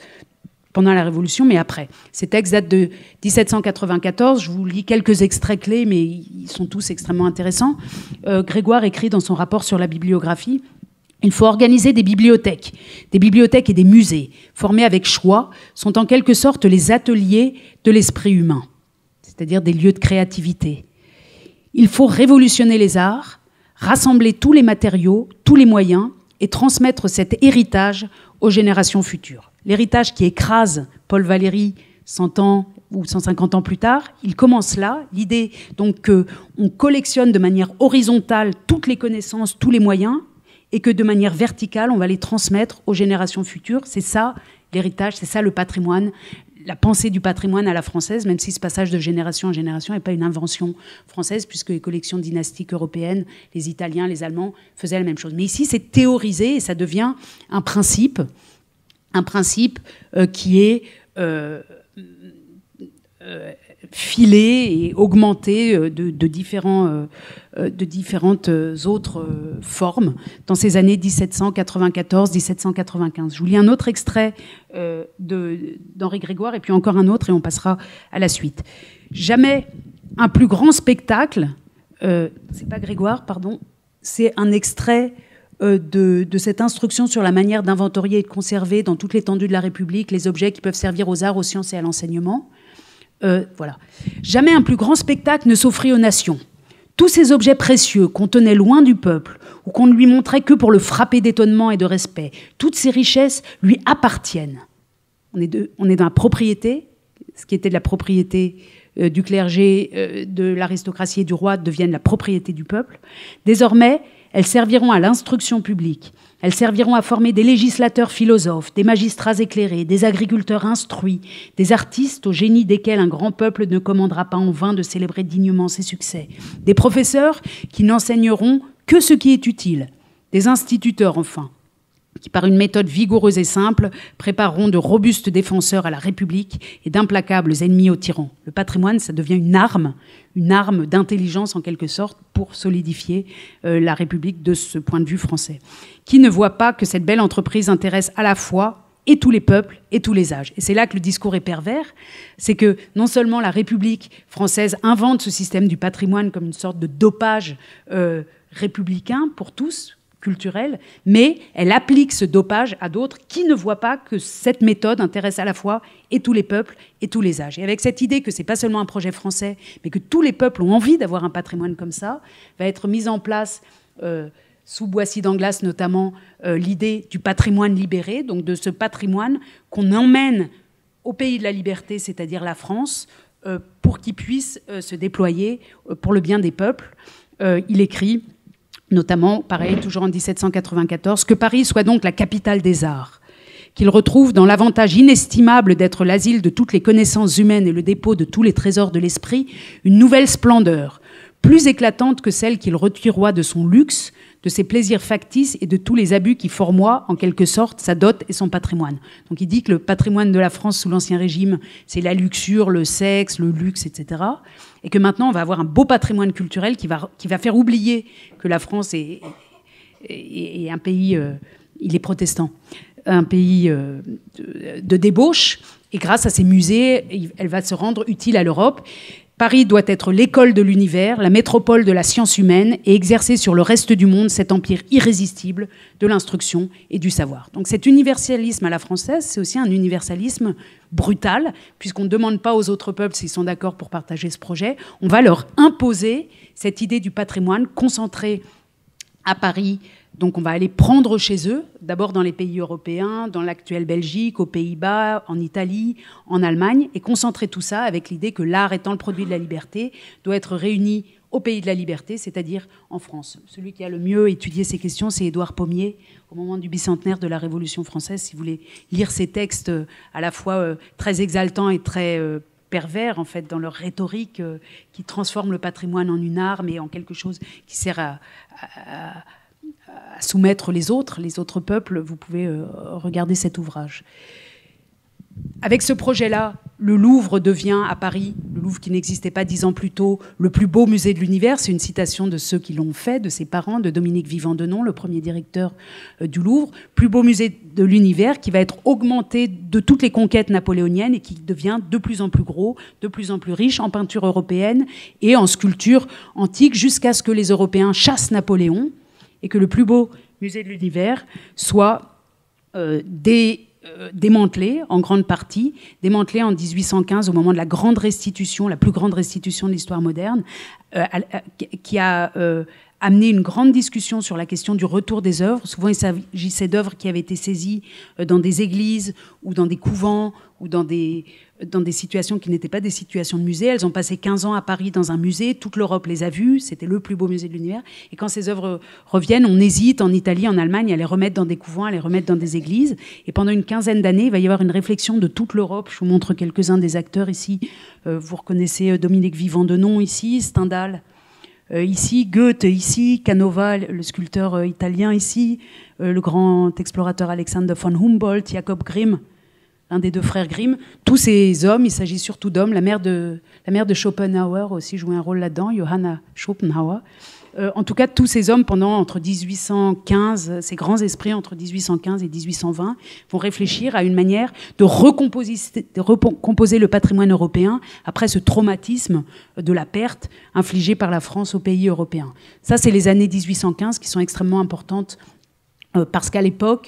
la Révolution, mais après. Ces textes datent de 1794. Je vous lis quelques extraits clés, mais ils sont tous extrêmement intéressants. Grégoire écrit dans son rapport sur la bibliographie: il faut organiser des bibliothèques et des musées, formés avec choix, sont en quelque sorte les ateliers de l'esprit humain, c'est-à-dire des lieux de créativité. Il faut révolutionner les arts, rassembler tous les matériaux, tous les moyens, et transmettre cet héritage aux générations futures. L'héritage qui écrase Paul Valéry 100 ans ou 150 ans plus tard, il commence là. L'idée donc qu'on collectionne de manière horizontale toutes les connaissances, tous les moyens, et que de manière verticale, on va les transmettre aux générations futures. C'est ça l'héritage, c'est ça le patrimoine, la pensée du patrimoine à la française, même si ce passage de génération en génération n'est pas une invention française, puisque les collections dynastiques européennes, les Italiens, les Allemands faisaient la même chose. Mais ici, c'est théorisé et ça devient un principe qui est filé et augmenté de différentes autres formes dans ces années 1794-1795. Je vous lis un autre extrait d'Henri Grégoire et puis encore un autre et on passera à la suite. Jamais un plus grand spectacle, c'est pas Grégoire, pardon, c'est un extrait de cette instruction sur la manière d'inventorier et de conserver dans toute l'étendue de la République les objets qui peuvent servir aux arts, aux sciences et à l'enseignement. Voilà. Jamais un plus grand spectacle ne s'offrit aux nations. Tous ces objets précieux qu'on tenait loin du peuple ou qu'on ne lui montrait que pour le frapper d'étonnement et de respect, toutes ces richesses lui appartiennent. On est dans la propriété, ce qui était de la propriété du clergé, de l'aristocratie et du roi deviennent la propriété du peuple. Désormais, elles serviront à l'instruction publique. Elles serviront à former des législateurs philosophes, des magistrats éclairés, des agriculteurs instruits, des artistes au génie desquels un grand peuple ne commandera pas en vain de célébrer dignement ses succès, des professeurs qui n'enseigneront que ce qui est utile, des instituteurs enfin, qui par une méthode vigoureuse et simple prépareront de robustes défenseurs à la République et d'implacables ennemis aux tyrans. Le patrimoine, ça devient une arme d'intelligence en quelque sorte pour solidifier la République de ce point de vue français. Qui ne voit pas que cette belle entreprise intéresse à la fois et tous les peuples et tous les âges. Et c'est là que le discours est pervers, c'est que non seulement la République française invente ce système du patrimoine comme une sorte de dopage républicain pour tous, culturel, mais elle applique ce dopage à d'autres qui ne voient pas que cette méthode intéresse à la fois et tous les peuples et tous les âges. Et avec cette idée que c'est pas seulement un projet français, mais que tous les peuples ont envie d'avoir un patrimoine comme ça, va être mise en place sous Boissy d'Anglas notamment l'idée du patrimoine libéré, donc de ce patrimoine qu'on emmène au pays de la liberté, c'est-à-dire la France, pour qu'il puisse se déployer pour le bien des peuples. Il écrit notamment, pareil, toujours en 1794, que Paris soit donc la capitale des arts, qu'il retrouve dans l'avantage inestimable d'être l'asile de toutes les connaissances humaines et le dépôt de tous les trésors de l'esprit, une nouvelle splendeur, plus éclatante que celle qu'il retiroit de son luxe, de ses plaisirs factices et de tous les abus qui fourmoient, en quelque sorte, sa dot et son patrimoine. Donc il dit que le patrimoine de la France sous l'Ancien Régime, c'est la luxure, le sexe, le luxe, etc. Et que maintenant, on va avoir un beau patrimoine culturel qui va faire oublier que la France est un pays, il est protestant, un pays de débauche. Et grâce à ces musées, elle va se rendre utile à l'Europe. Paris doit être l'école de l'univers, la métropole de la science humaine et exercer sur le reste du monde cet empire irrésistible de l'instruction et du savoir. Donc cet universalisme à la française, c'est aussi un universalisme brutal, puisqu'on ne demande pas aux autres peuples s'ils sont d'accord pour partager ce projet. On va leur imposer cette idée du patrimoine concentré à Paris. Donc on va aller prendre chez eux, d'abord dans les pays européens, dans l'actuelle Belgique, aux Pays-Bas, en Italie, en Allemagne, et concentrer tout ça avec l'idée que l'art étant le produit de la liberté, doit être réuni au pays de la liberté, c'est-à-dire en France. Celui qui a le mieux étudié ces questions, c'est Édouard Pommier, au moment du bicentenaire de la Révolution française. Si vous voulez lire ces textes à la fois très exaltants et très pervers, en fait, dans leur rhétorique, qui transforme le patrimoine en une arme et en quelque chose qui sert à soumettre les autres peuples, vous pouvez regarder cet ouvrage. Avec ce projet-là, le Louvre devient à Paris, le Louvre qui n'existait pas 10 ans plus tôt, le plus beau musée de l'univers. C'est une citation de ceux qui l'ont fait, de ses parents, de Dominique Vivant-Denon, le premier directeur du Louvre. Plus beau musée de l'univers qui va être augmenté de toutes les conquêtes napoléoniennes et qui devient de plus en plus gros, de plus en plus riche en peinture européenne et en sculpture antique, jusqu'à ce que les Européens chassent Napoléon et que le plus beau musée de l'univers soit démantelé en grande partie, démantelé en 1815 au moment de la grande restitution, la plus grande restitution de l'histoire moderne, qui a amené une grande discussion sur la question du retour des œuvres. Souvent, il s'agissait d'œuvres qui avaient été saisies dans des églises ou dans des couvents ou dans des situations qui n'étaient pas des situations de musée. Elles ont passé 15 ans à Paris dans un musée. Toute l'Europe les a vues. C'était le plus beau musée de l'univers. Et quand ces œuvres reviennent, on hésite en Italie, en Allemagne, à les remettre dans des couvents, à les remettre dans des églises. Et pendant une quinzaine d'années, il va y avoir une réflexion de toute l'Europe. Je vous montre quelques-uns des acteurs ici. Vous reconnaissez Dominique Vivant-Denon ici, Stendhal ici, Goethe ici, Canova, le sculpteur italien ici, le grand explorateur Alexander von Humboldt, Jacob Grimm, l'un des deux frères Grimm. Tous ces hommes, il s'agit surtout d'hommes. La mère de Schopenhauer aussi jouait un rôle là-dedans, Johanna Schopenhauer. En tout cas, tous ces hommes, entre 1815, ces grands esprits entre 1815 et 1820, vont réfléchir à une manière de recomposer le patrimoine européen après ce traumatisme de la perte infligée par la France aux pays européens. Ça, c'est les années 1815 qui sont extrêmement importantes parce qu'à l'époque,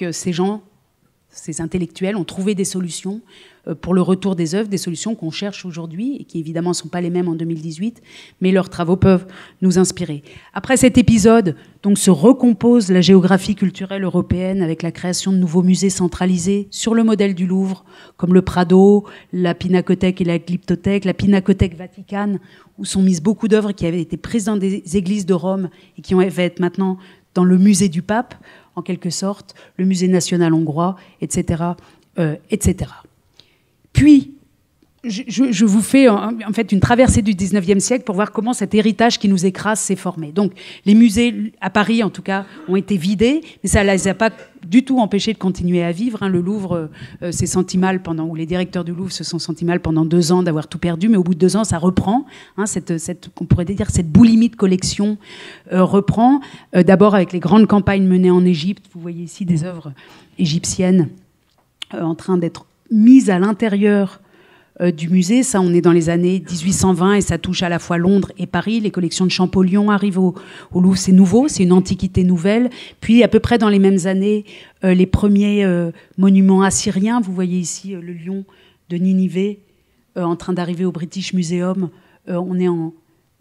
ces intellectuels ont trouvé des solutions pour le retour des œuvres, des solutions qu'on cherche aujourd'hui et qui évidemment ne sont pas les mêmes en 2018, mais leurs travaux peuvent nous inspirer. Après cet épisode, donc, se recompose la géographie culturelle européenne avec la création de nouveaux musées centralisés sur le modèle du Louvre, comme le Prado, la Pinacothèque et la Glyptothèque, la Pinacothèque Vaticane, où sont mises beaucoup d'œuvres qui avaient été prises dans des églises de Rome et qui vont être maintenant dans le musée du pape, en quelque sorte, le musée national hongrois, etc., etc. Puis, je vous fais en fait une traversée du 19e siècle pour voir comment cet héritage qui nous écrase s'est formé. Donc, les musées, à Paris en tout cas, ont été vidés, mais ça ne les a pas du tout empêchés de continuer à vivre. Le Louvre s'est senti mal ou les directeurs du Louvre se sont sentis mal pendant 2 ans d'avoir tout perdu, mais au bout de 2 ans, ça reprend. On pourrait dire cette boulimie de collection reprend. D'abord avec les grandes campagnes menées en Égypte. Vous voyez ici des œuvres égyptiennes en train d'être mises à l'intérieur du musée. Ça, on est dans les années 1820 et ça touche à la fois Londres et Paris. Les collections de Champollion arrivent au Louvre, c'est nouveau, c'est une antiquité nouvelle. Puis, à peu près dans les mêmes années, les premiers monuments assyriens. Vous voyez ici le lion de Ninive en train d'arriver au British Museum. On est en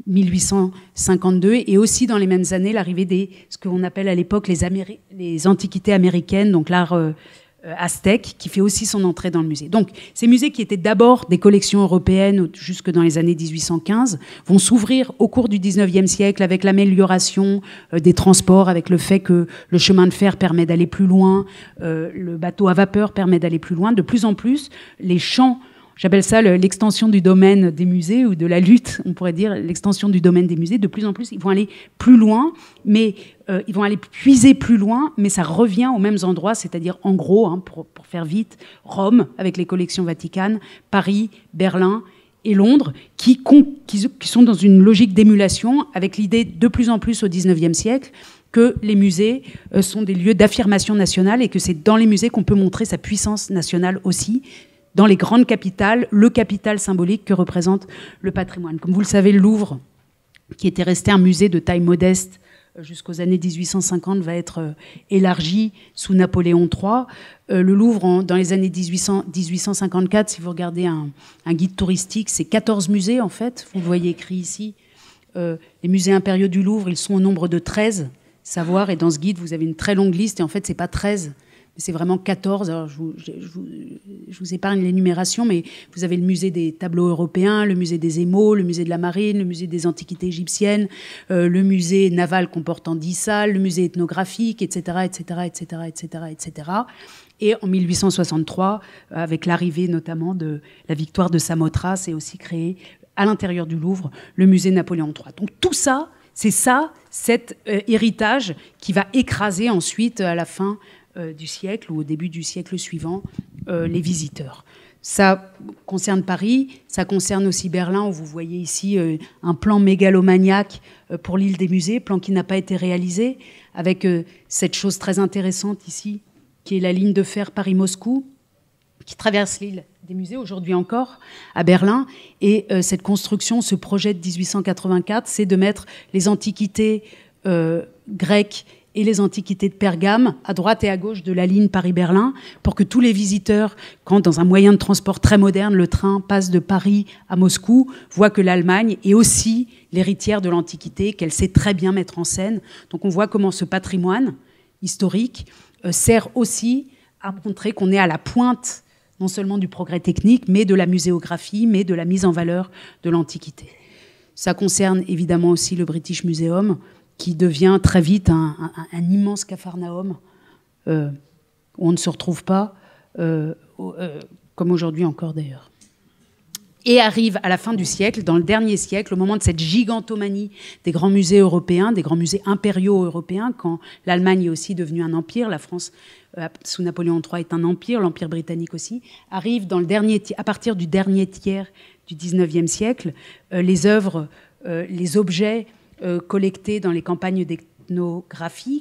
1852, et aussi dans les mêmes années, l'arrivée ce qu'on appelle à l'époque les antiquités américaines, donc l'art aztèque, qui fait aussi son entrée dans le musée. Donc, ces musées qui étaient d'abord des collections européennes jusque dans les années 1815 vont s'ouvrir au cours du 19e siècle avec l'amélioration des transports, avec le fait que le chemin de fer permet d'aller plus loin, le bateau à vapeur permet d'aller plus loin. De plus en plus, les champs J'appelle ça l'extension du domaine des musées, ou de la lutte, on pourrait dire, l'extension du domaine des musées. De plus en plus, ils vont aller plus loin, mais ils vont aller puiser plus loin, mais ça revient aux mêmes endroits, c'est-à-dire en gros, hein, pour faire vite, Rome, avec les collections vaticanes, Paris, Berlin et Londres, qui sont dans une logique d'émulation, avec l'idée de plus en plus au XIXe siècle que les musées sont des lieux d'affirmation nationale et que c'est dans les musées qu'on peut montrer sa puissance nationale aussi, dans les grandes capitales, le capital symbolique que représente le patrimoine. Comme vous le savez, le Louvre, qui était resté un musée de taille modeste jusqu'aux années 1850, va être élargi sous Napoléon III. Le Louvre, dans les années 1854, si vous regardez un guide touristique, c'est 14 musées en fait. Vous le voyez écrit ici. Les musées impériaux du Louvre, ils sont au nombre de 13. Savoir, et dans ce guide, vous avez une très longue liste, et en fait, c'est pas 13. C'est vraiment 14. Alors, je vous épargne l'énumération, mais vous avez le musée des tableaux européens, le musée des émaux, le musée de la marine, le musée des antiquités égyptiennes, le musée naval comportant 10 salles, le musée ethnographique, etc., etc., etc., etc., etc. Et en 1863, avec l'arrivée notamment de la victoire de Samothrace, c'est aussi créé à l'intérieur du Louvre le musée Napoléon III. Donc tout ça, c'est ça, cet héritage qui va écraser ensuite à la fin du siècle ou au début du siècle suivant les visiteurs. Ça concerne Paris, ça concerne aussi Berlin, où vous voyez ici un plan mégalomaniaque pour l'île des musées, plan qui n'a pas été réalisé, avec cette chose très intéressante ici, qui est la ligne de fer Paris-Moscou, qui traverse l'île des musées aujourd'hui encore à Berlin. Et cette construction, ce projet de 1884, c'est de mettre les antiquités grecques et les antiquités de Pergame, à droite et à gauche de la ligne Paris-Berlin, pour que tous les visiteurs, quand dans un moyen de transport très moderne, le train passe de Paris à Moscou, voient que l'Allemagne est aussi l'héritière de l'Antiquité, qu'elle sait très bien mettre en scène. Donc on voit comment ce patrimoine historique sert aussi à montrer qu'on est à la pointe, non seulement du progrès technique, mais de la muséographie, mais de la mise en valeur de l'Antiquité. Ça concerne évidemment aussi le British Museum, qui devient très vite un immense capharnaüm où on ne se retrouve pas, comme aujourd'hui encore d'ailleurs. Et arrive à la fin du siècle, dans le dernier siècle, au moment de cette gigantomanie des grands musées européens, des grands musées impériaux européens, quand l'Allemagne est aussi devenue un empire, la France, sous Napoléon III, est un empire, l'Empire britannique aussi, arrive dans à partir du dernier tiers du XIXe siècle, les œuvres, les objets collectés dans les campagnes d'ethnographie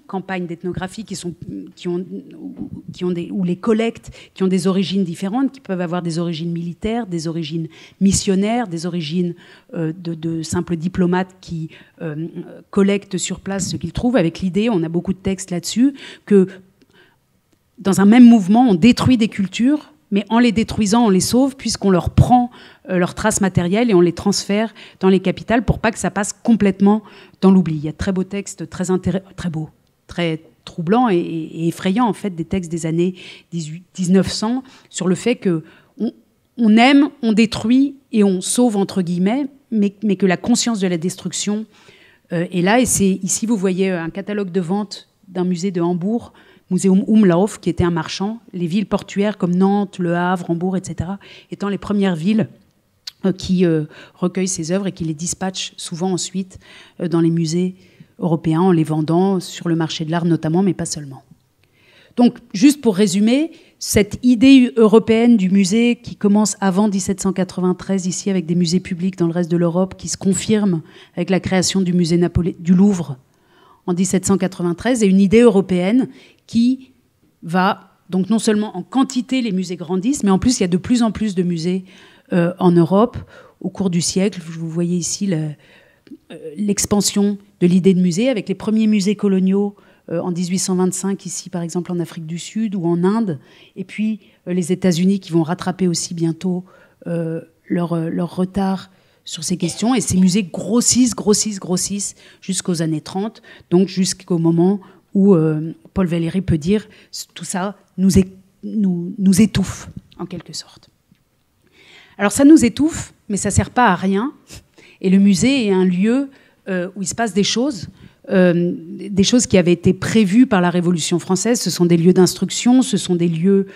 ou les collectes qui ont des origines différentes, qui peuvent avoir des origines militaires, des origines missionnaires, des origines de simples diplomates qui collectent sur place ce qu'ils trouvent, avec l'idée, on a beaucoup de textes là-dessus, que dans un même mouvement, on détruit des cultures, mais en les détruisant, on les sauve, puisqu'on leur prend leurs traces matérielles et on les transfère dans les capitales pour pas que ça passe complètement dans l'oubli. Il y a de très beaux textes, très beaux, très troublants et effrayants, en fait, des textes des années 1900 sur le fait qu'on aime, on détruit et on sauve, entre guillemets, mais que la conscience de la destruction est là. Et c'est ici, vous voyez un catalogue de vente d'un musée de Hambourg, Museum Umlauf, qui était un marchand, les villes portuaires comme Nantes, Le Havre, Hambourg, etc., étant les premières villes qui recueillent ces œuvres et qui les dispatchent souvent ensuite dans les musées européens en les vendant sur le marché de l'art notamment, mais pas seulement. Donc, juste pour résumer, cette idée européenne du musée qui commence avant 1793 ici avec des musées publics dans le reste de l'Europe, qui se confirme avec la création du musée du Louvre en 1793, est une idée européenne qui va, donc non seulement en quantité les musées grandissent, mais en plus il y a de plus en plus de musées en Europe au cours du siècle. Vous voyez ici l'expansion de l'idée de musée avec les premiers musées coloniaux en 1825 ici par exemple en Afrique du Sud ou en Inde, et puis les États-Unis qui vont rattraper aussi bientôt leur retard sur ces questions, et ces musées grossissent jusqu'aux années 30, donc jusqu'au moment où Paul Valéry peut dire tout ça nous étouffe en quelque sorte. Alors ça nous étouffe, mais ça ne sert pas à rien. Et le musée est un lieu où il se passe des choses, des choses qui avaient été prévues par la Révolution française. Ce sont des lieux d'instruction, ce sont des lieux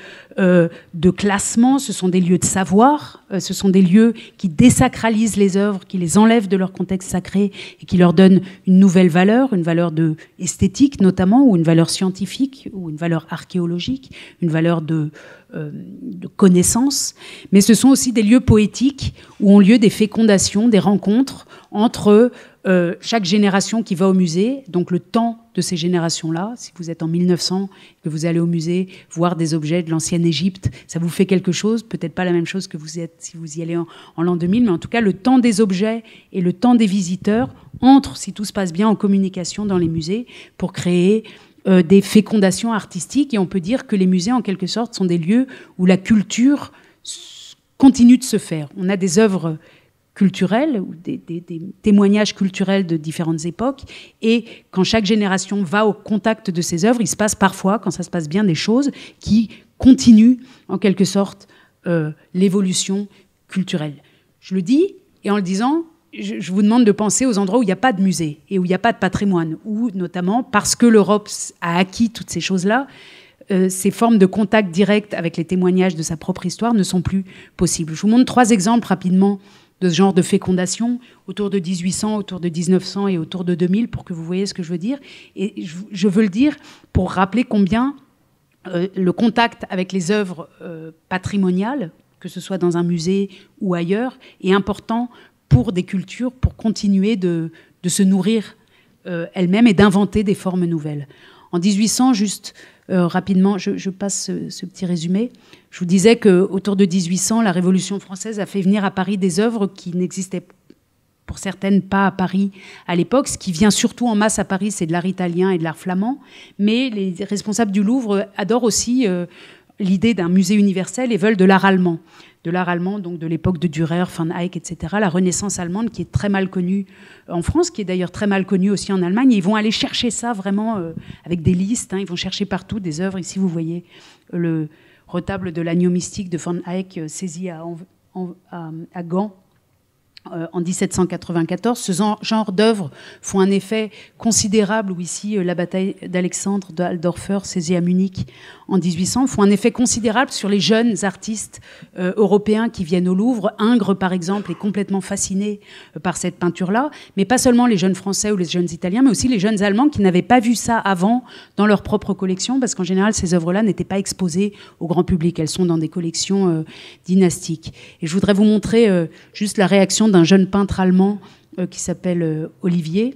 de classement, ce sont des lieux de savoir, ce sont des lieux qui désacralisent les œuvres, qui les enlèvent de leur contexte sacré et qui leur donnent une nouvelle valeur, une valeur esthétique notamment, ou une valeur scientifique, ou une valeur archéologique, une valeur de connaissance. Mais ce sont aussi des lieux poétiques où ont lieu des fécondations, des rencontres entre chaque génération qui va au musée, donc le temps de ces générations-là. Si vous êtes en 1900, que vous allez au musée voir des objets de l'ancienne Égypte, ça vous fait quelque chose, peut-être pas la même chose que vous êtes si vous y allez en l'an 2000, mais en tout cas le temps des objets et le temps des visiteurs entrent, si tout se passe bien, en communication dans les musées pour créer des fécondations artistiques. Et on peut dire que les musées, en quelque sorte, sont des lieux où la culture continue de se faire. On a des œuvres culturels, ou des témoignages culturels de différentes époques. Et quand chaque génération va au contact de ces œuvres, il se passe parfois, quand ça se passe bien, des choses qui continuent, en quelque sorte, l'évolution culturelle. Je le dis, et en le disant, je vous demande de penser aux endroits où il n'y a pas de musée et où il n'y a pas de patrimoine, où, notamment, parce que l'Europe a acquis toutes ces choses-là, ces formes de contact direct avec les témoignages de sa propre histoire ne sont plus possibles. Je vous montre 3 exemples rapidement de ce genre de fécondation, autour de 1800, autour de 1900 et autour de 2000, pour que vous voyez ce que je veux dire. Et je veux le dire pour rappeler combien le contact avec les œuvres patrimoniales, que ce soit dans un musée ou ailleurs, est important pour des cultures, pour continuer de se nourrir elles-mêmes et d'inventer des formes nouvelles. En 1800, juste rapidement, je passe ce petit résumé. Je vous disais qu'autour de 1800, la Révolution française a fait venir à Paris des œuvres qui n'existaient pour certaines pas à Paris à l'époque. Ce qui vient surtout en masse à Paris, c'est de l'art italien et de l'art flamand. Mais les responsables du Louvre adorent aussi l'idée d'un musée universel et veulent de l'art allemand. De l'art allemand, donc de l'époque de Dürer, Van Eyck, etc. La Renaissance allemande, qui est très mal connue en France, qui est d'ailleurs très mal connue aussi en Allemagne. Et ils vont aller chercher ça vraiment avec des listes. Ils vont chercher partout des œuvres. Ici, vous voyez le retable de l'agneau mystique de Van Eyck saisi à Gand en 1794. Ce genre d'œuvres font un effet considérable, ou ici la bataille d'Alexandre de Altdorfer, saisie à Munich en 1800, font un effet considérable sur les jeunes artistes européens qui viennent au Louvre. Ingres, par exemple, est complètement fasciné par cette peinture-là, mais pas seulement les jeunes Français ou les jeunes Italiens, mais aussi les jeunes Allemands qui n'avaient pas vu ça avant dans leur propre collection, parce qu'en général, ces œuvres-là n'étaient pas exposées au grand public. Elles sont dans des collections dynastiques. Et je voudrais vous montrer juste la réaction d'un jeune peintre allemand qui s'appelle Olivier,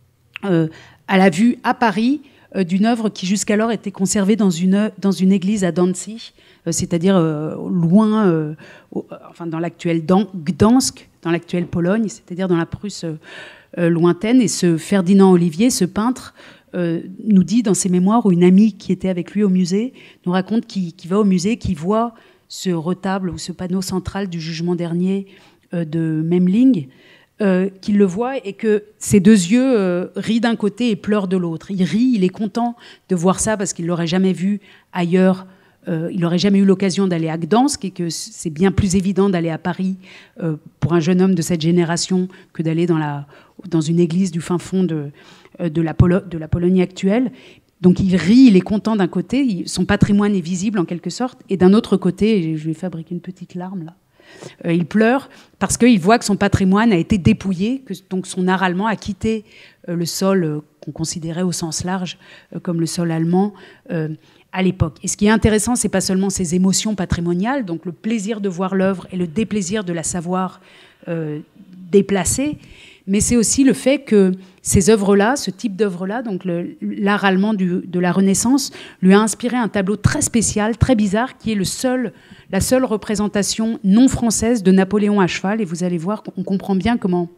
à la vue à Paris d'une œuvre qui jusqu'alors était conservée dans une église à Danzig, c'est-à-dire loin, enfin dans l'actuel Gdansk, dans l'actuelle Pologne, c'est-à-dire dans la Prusse lointaine. Et ce Ferdinand Olivier, ce peintre, nous dit dans ses mémoires, ou une amie qui était avec lui au musée, nous raconte qu'il va au musée, qu'il voit ce retable ou ce panneau central du jugement dernier de Memling, qu'il le voit et que ses 2 yeux rient d'un côté et pleurent de l'autre. Il rit, il est content de voir ça parce qu'il ne l'aurait jamais vu ailleurs. Il n'aurait jamais eu l'occasion d'aller à Gdansk et que c'est bien plus évident d'aller à Paris pour un jeune homme de cette génération que d'aller dans une église du fin fond de la Pologne actuelle. Donc il rit, il est content d'un côté, son patrimoine est visible en quelque sorte, et d'un autre côté, je vais fabriquer une petite larme là, il pleure parce qu'il voit que son patrimoine a été dépouillé, que donc son art allemand a quitté le sol qu'on considérait au sens large comme le sol allemand à l'époque. Et ce qui est intéressant, c'est pas seulement ces émotions patrimoniales, donc le plaisir de voir l'œuvre et le déplaisir de la savoir déplacée, mais c'est aussi le fait que ces œuvres-là, ce type d'œuvres-là, donc l'art allemand de la Renaissance, lui a inspiré un tableau très spécial, très bizarre, qui est la seule représentation non française de Napoléon à cheval. Et vous allez voir qu'on comprend bien comment,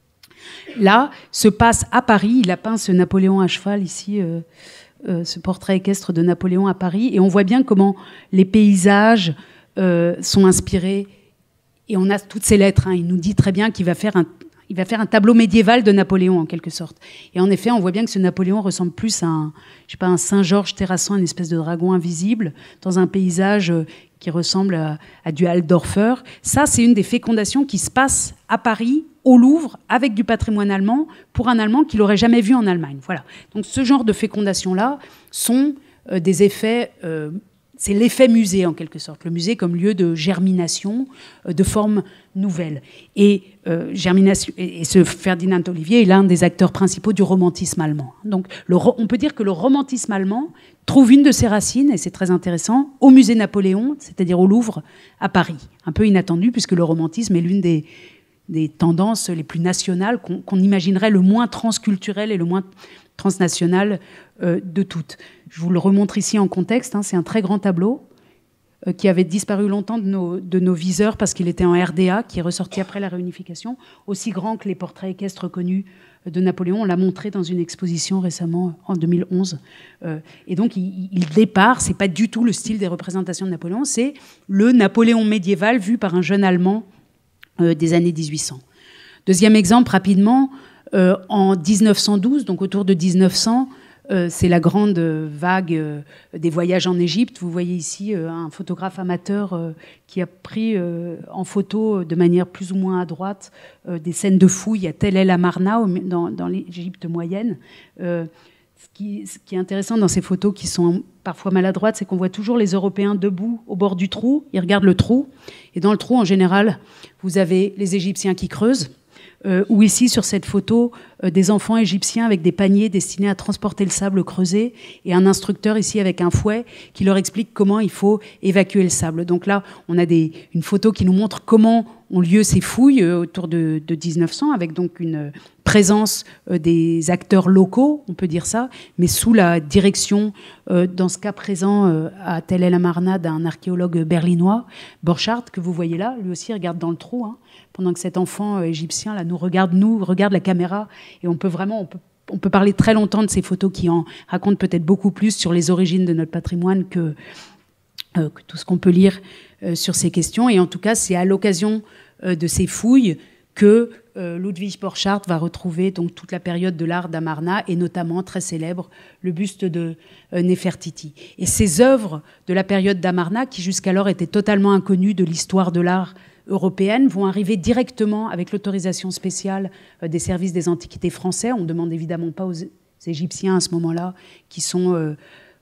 là, se passe à Paris. Il a peint ce Napoléon à cheval ici, ce portrait équestre de Napoléon à Paris. Et on voit bien comment les paysages sont inspirés. Et on a toutes ces lettres. Il nous dit très bien qu'il va faire un tableau médiéval de Napoléon, en quelque sorte. Et en effet, on voit bien que ce Napoléon ressemble plus à un Saint-Georges terrassant une espèce de dragon invisible dans un paysage qui ressemble à du Altdorfer. Ça, c'est une des fécondations qui se passe à Paris au Louvre avec du patrimoine allemand pour un Allemand qu'il n'aurait jamais vu en Allemagne. Voilà. Donc ce genre de fécondation-là sont des effets... c'est l'effet musée, en quelque sorte. Le musée comme lieu de germination de formes nouvelles. Et, ce Ferdinand Olivier est l'un des acteurs principaux du romantisme allemand. Donc on peut dire que le romantisme allemand trouve une de ses racines, et c'est très intéressant, au musée Napoléon, c'est-à-dire au Louvre, à Paris. Un peu inattendu, puisque le romantisme est l'une des tendances les plus nationales qu'on imaginerait le moins transculturelles et le moins transnationales de toutes. Je vous le remontre ici en contexte. C'est un très grand tableau qui avait disparu longtemps de nos viseurs parce qu'il était en RDA, qui est ressorti après la réunification, aussi grand que les portraits équestres connus de Napoléon. On l'a montré dans une exposition récemment, en 2011. Et donc, il départ, c'est pas du tout le style des représentations de Napoléon, c'est le Napoléon médiéval vu par un jeune Allemand des années 1800. Deuxième exemple, rapidement, en 1912, donc autour de 1900, c'est la grande vague des voyages en Égypte. Vous voyez ici un photographe amateur qui a pris en photo de manière plus ou moins adroite des scènes de fouilles à Tel El Amarna, dans l'Égypte moyenne. Ce qui est intéressant dans ces photos qui sont parfois maladroites, c'est qu'on voit toujours les Européens debout au bord du trou. Ils regardent le trou. Et dans le trou, en général, vous avez les Égyptiens qui creusent. Ou ici, sur cette photo, des enfants égyptiens avec des paniers destinés à transporter le sable creusé et un instructeur ici avec un fouet qui leur explique comment il faut évacuer le sable. Donc là, on a une photo qui nous montre comment ont lieu ces fouilles autour de 1900, avec donc une présence des acteurs locaux, on peut dire ça, mais sous la direction, dans ce cas présent, à Tel El Amarna, d'un archéologue berlinois, Borchardt, que vous voyez là. Lui aussi regarde dans le trou, pendant que cet enfant égyptien là, nous regarde la caméra, et on peut parler très longtemps de ces photos qui en racontent peut-être beaucoup plus sur les origines de notre patrimoine que tout ce qu'on peut lire sur ces questions. Et en tout cas, c'est à l'occasion de ces fouilles que Ludwig Borchardt va retrouver donc toute la période de l'art d'Amarna, et notamment, très célèbre, le buste de Néfertiti. Et ces œuvres de la période d'Amarna, qui jusqu'alors étaient totalement inconnues de l'histoire de l'art européenne, vont arriver directement avec l'autorisation spéciale des services des antiquités français. On ne demande évidemment pas aux Égyptiens à ce moment-là, qui sont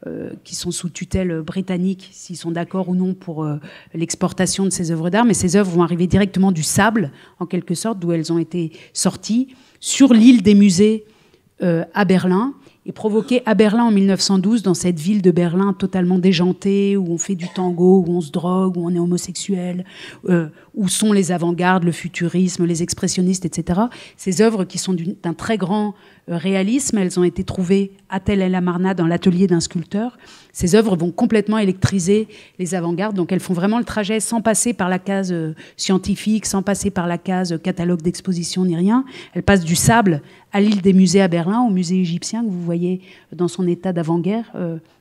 sous tutelle britannique, s'ils sont d'accord ou non pour l'exportation de ces œuvres d'art, mais ces œuvres vont arriver directement du sable, en quelque sorte, d'où elles ont été sorties, sur l'île des musées à Berlin, et provoquer à Berlin en 1912, dans cette ville de Berlin totalement déjantée, où on fait du tango, où on se drogue, où on est homosexuel, où sont les avant-gardes, le futurisme, les expressionnistes, etc. Ces œuvres qui sont d'un très grand réalisme, elles ont été trouvées à Tel El Amarna dans l'atelier d'un sculpteur. Ces œuvres vont complètement électriser les avant-gardes, donc elles font vraiment le trajet sans passer par la case scientifique, sans passer par la case catalogue d'exposition ni rien. Elles passent du sable à l'île des musées à Berlin, au musée égyptien que vous voyez dans son état d'avant-guerre,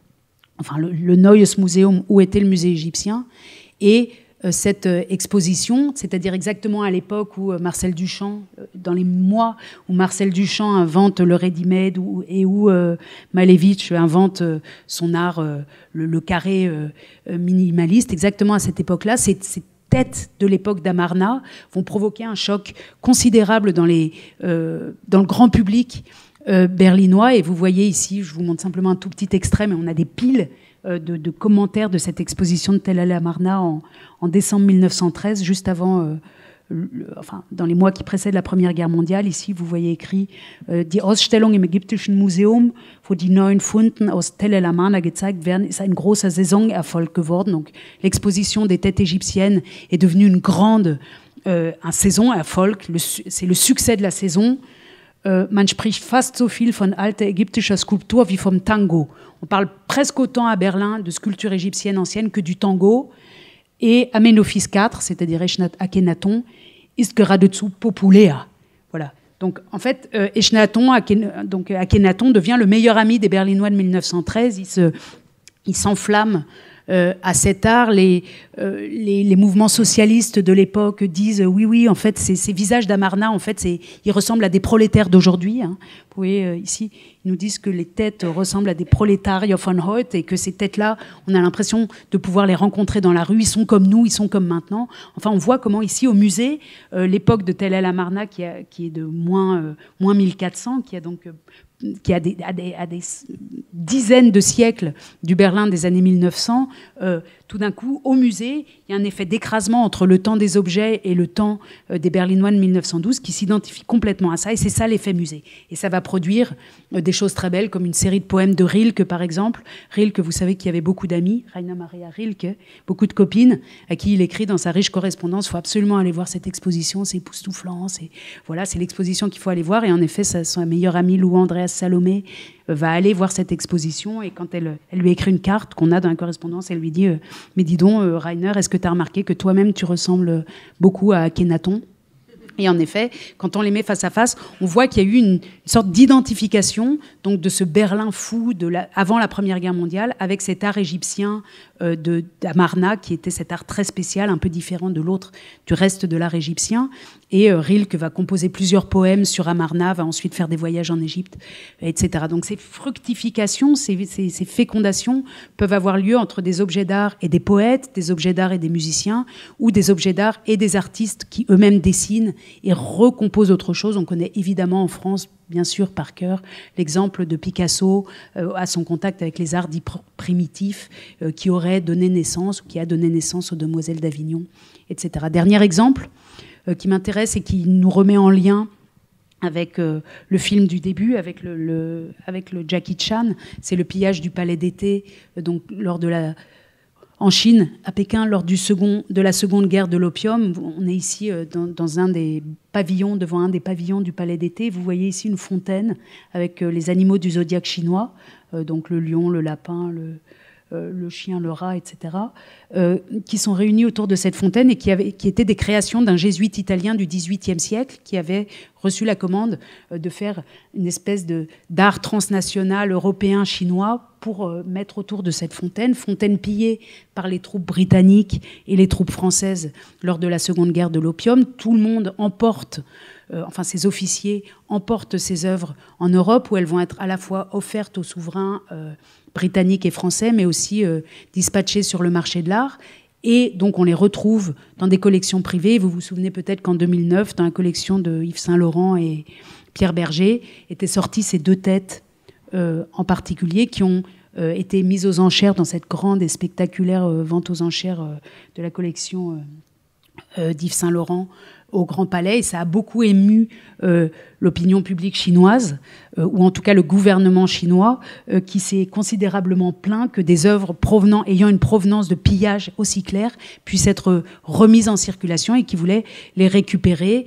le Neues Museum, où était le musée égyptien. Et cette exposition, c'est-à-dire exactement à l'époque où Marcel Duchamp, dans les mois où Marcel Duchamp invente le ready-made et où Malevich invente son art, le carré minimaliste, exactement à cette époque-là, ces têtes de l'époque d'Amarna vont provoquer un choc considérable dans le grand public berlinois. Et vous voyez ici, je vous montre simplement un tout petit extrait, mais on a des piles de commentaires de cette exposition de Tel El Amarna en décembre 1913, juste avant, dans les mois qui précèdent la Première Guerre mondiale. Ici, vous voyez écrit Die Ausstellung im Ägyptischen Museum, wo die neuen Funden aus Tel El Amarna gezeigt werden, ist ein großer Saisonerfolg geworden. Donc, l'exposition des têtes égyptiennes est devenue un Saisonerfolg. C'est le succès de la saison. Man spricht fast so viel von alter ägyptischer Skulptur wie vom Tango. On parle presque autant à Berlin de sculpture égyptienne ancienne que du tango. Et Amenophis IV, c'est-à-dire Akhenaton, ist geradezu populär. Voilà. Donc, en fait, Akhenaton devient le meilleur ami des Berlinois de 1913. Il s'enflamme à cet art. Les mouvements socialistes de l'époque disent oui, en fait, ces visages d'Amarna, en fait, ils ressemblent à des prolétaires d'aujourd'hui. Vous voyez ici, Ils nous disent que les têtes ressemblent à des prolétariats von heute et que ces têtes-là, on a l'impression de pouvoir les rencontrer dans la rue. Ils sont comme nous, ils sont comme maintenant. Enfin, on voit comment ici, au musée, l'époque de Tel el-Amarna, qui est de moins 1400, qui a des dizaines de siècles du Berlin des années 1900, tout d'un coup, au musée, il y a un effet d'écrasement entre le temps des objets et le temps des Berlinois de 1912 qui s'identifie complètement à ça, et c'est ça l'effet musée. Et ça va produire des choses très belles, comme une série de poèmes de Rilke, par exemple. Rilke, vous savez qu'il y avait beaucoup d'amis, Rainer Maria Rilke, beaucoup de copines, à qui il écrit dans sa riche correspondance, il faut absolument aller voir cette exposition, c'est époustouflant, voilà, c'est l'exposition qu'il faut aller voir, et en effet, son meilleur ami, Lou Andreas Salomé, va aller voir cette exposition, et quand elle lui écrit une carte qu'on a dans la correspondance, elle lui dit mais dis donc Rainer, est-ce que tu as remarqué que toi-même tu ressembles beaucoup à Akhenaton? Et en effet, quand on les met face à face, on voit qu'il y a eu une sorte d'identification donc de ce Berlin fou avant la Première Guerre mondiale avec cet art égyptien d'Amarna, qui était cet art très spécial, un peu différent de l'autre, du reste de l'art égyptien. Et Rilke va composer plusieurs poèmes sur Amarna, va ensuite faire des voyages en Égypte, etc. Donc ces fructifications, ces fécondations peuvent avoir lieu entre des objets d'art et des poètes, des objets d'art et des musiciens, ou des objets d'art et des artistes qui eux-mêmes dessinent et recomposent autre chose. On connaît évidemment en France, bien sûr, par cœur, l'exemple de Picasso à son contact avec les arts dits primitifs qui aurait donné naissance, ou qui a donné naissance aux Demoiselles d'Avignon, etc. Dernier exemple qui m'intéresse et qui nous remet en lien avec le film du début, avec le Jackie Chan, c'est le pillage du palais d'été, donc en Chine, à Pékin, lors de la seconde guerre de l'opium. On est ici dans un des pavillons, devant un des pavillons du palais d'été. Vous voyez ici une fontaine avec les animaux du zodiaque chinois, donc le lion, le lapin, le chien, le rat, etc., qui sont réunis autour de cette fontaine et qui étaient des créations d'un jésuite italien du XVIIIe siècle qui avait reçu la commande de faire une espèce d'art transnational européen chinois pour mettre autour de cette fontaine pillée par les troupes britanniques et les troupes françaises lors de la Seconde Guerre de l'opium. Tout le monde emporte, ces officiers emportent ces œuvres en Europe, où elles vont être à la fois offertes aux souverains britanniques et français, mais aussi dispatchées sur le marché de l'art. Et donc on les retrouve dans des collections privées. Vous vous souvenez peut-être qu'en 2009, dans la collection de Yves Saint Laurent et Pierre Berger, étaient sorties ces deux têtes en particulier, qui ont été mises aux enchères dans cette grande et spectaculaire vente aux enchères de la collection d'Yves Saint Laurent au Grand Palais, et ça a beaucoup ému l'opinion publique chinoise, ou en tout cas le gouvernement chinois, qui s'est considérablement plaint que des œuvres ayant une provenance de pillage aussi claire puissent être remises en circulation, et qui voulait les récupérer.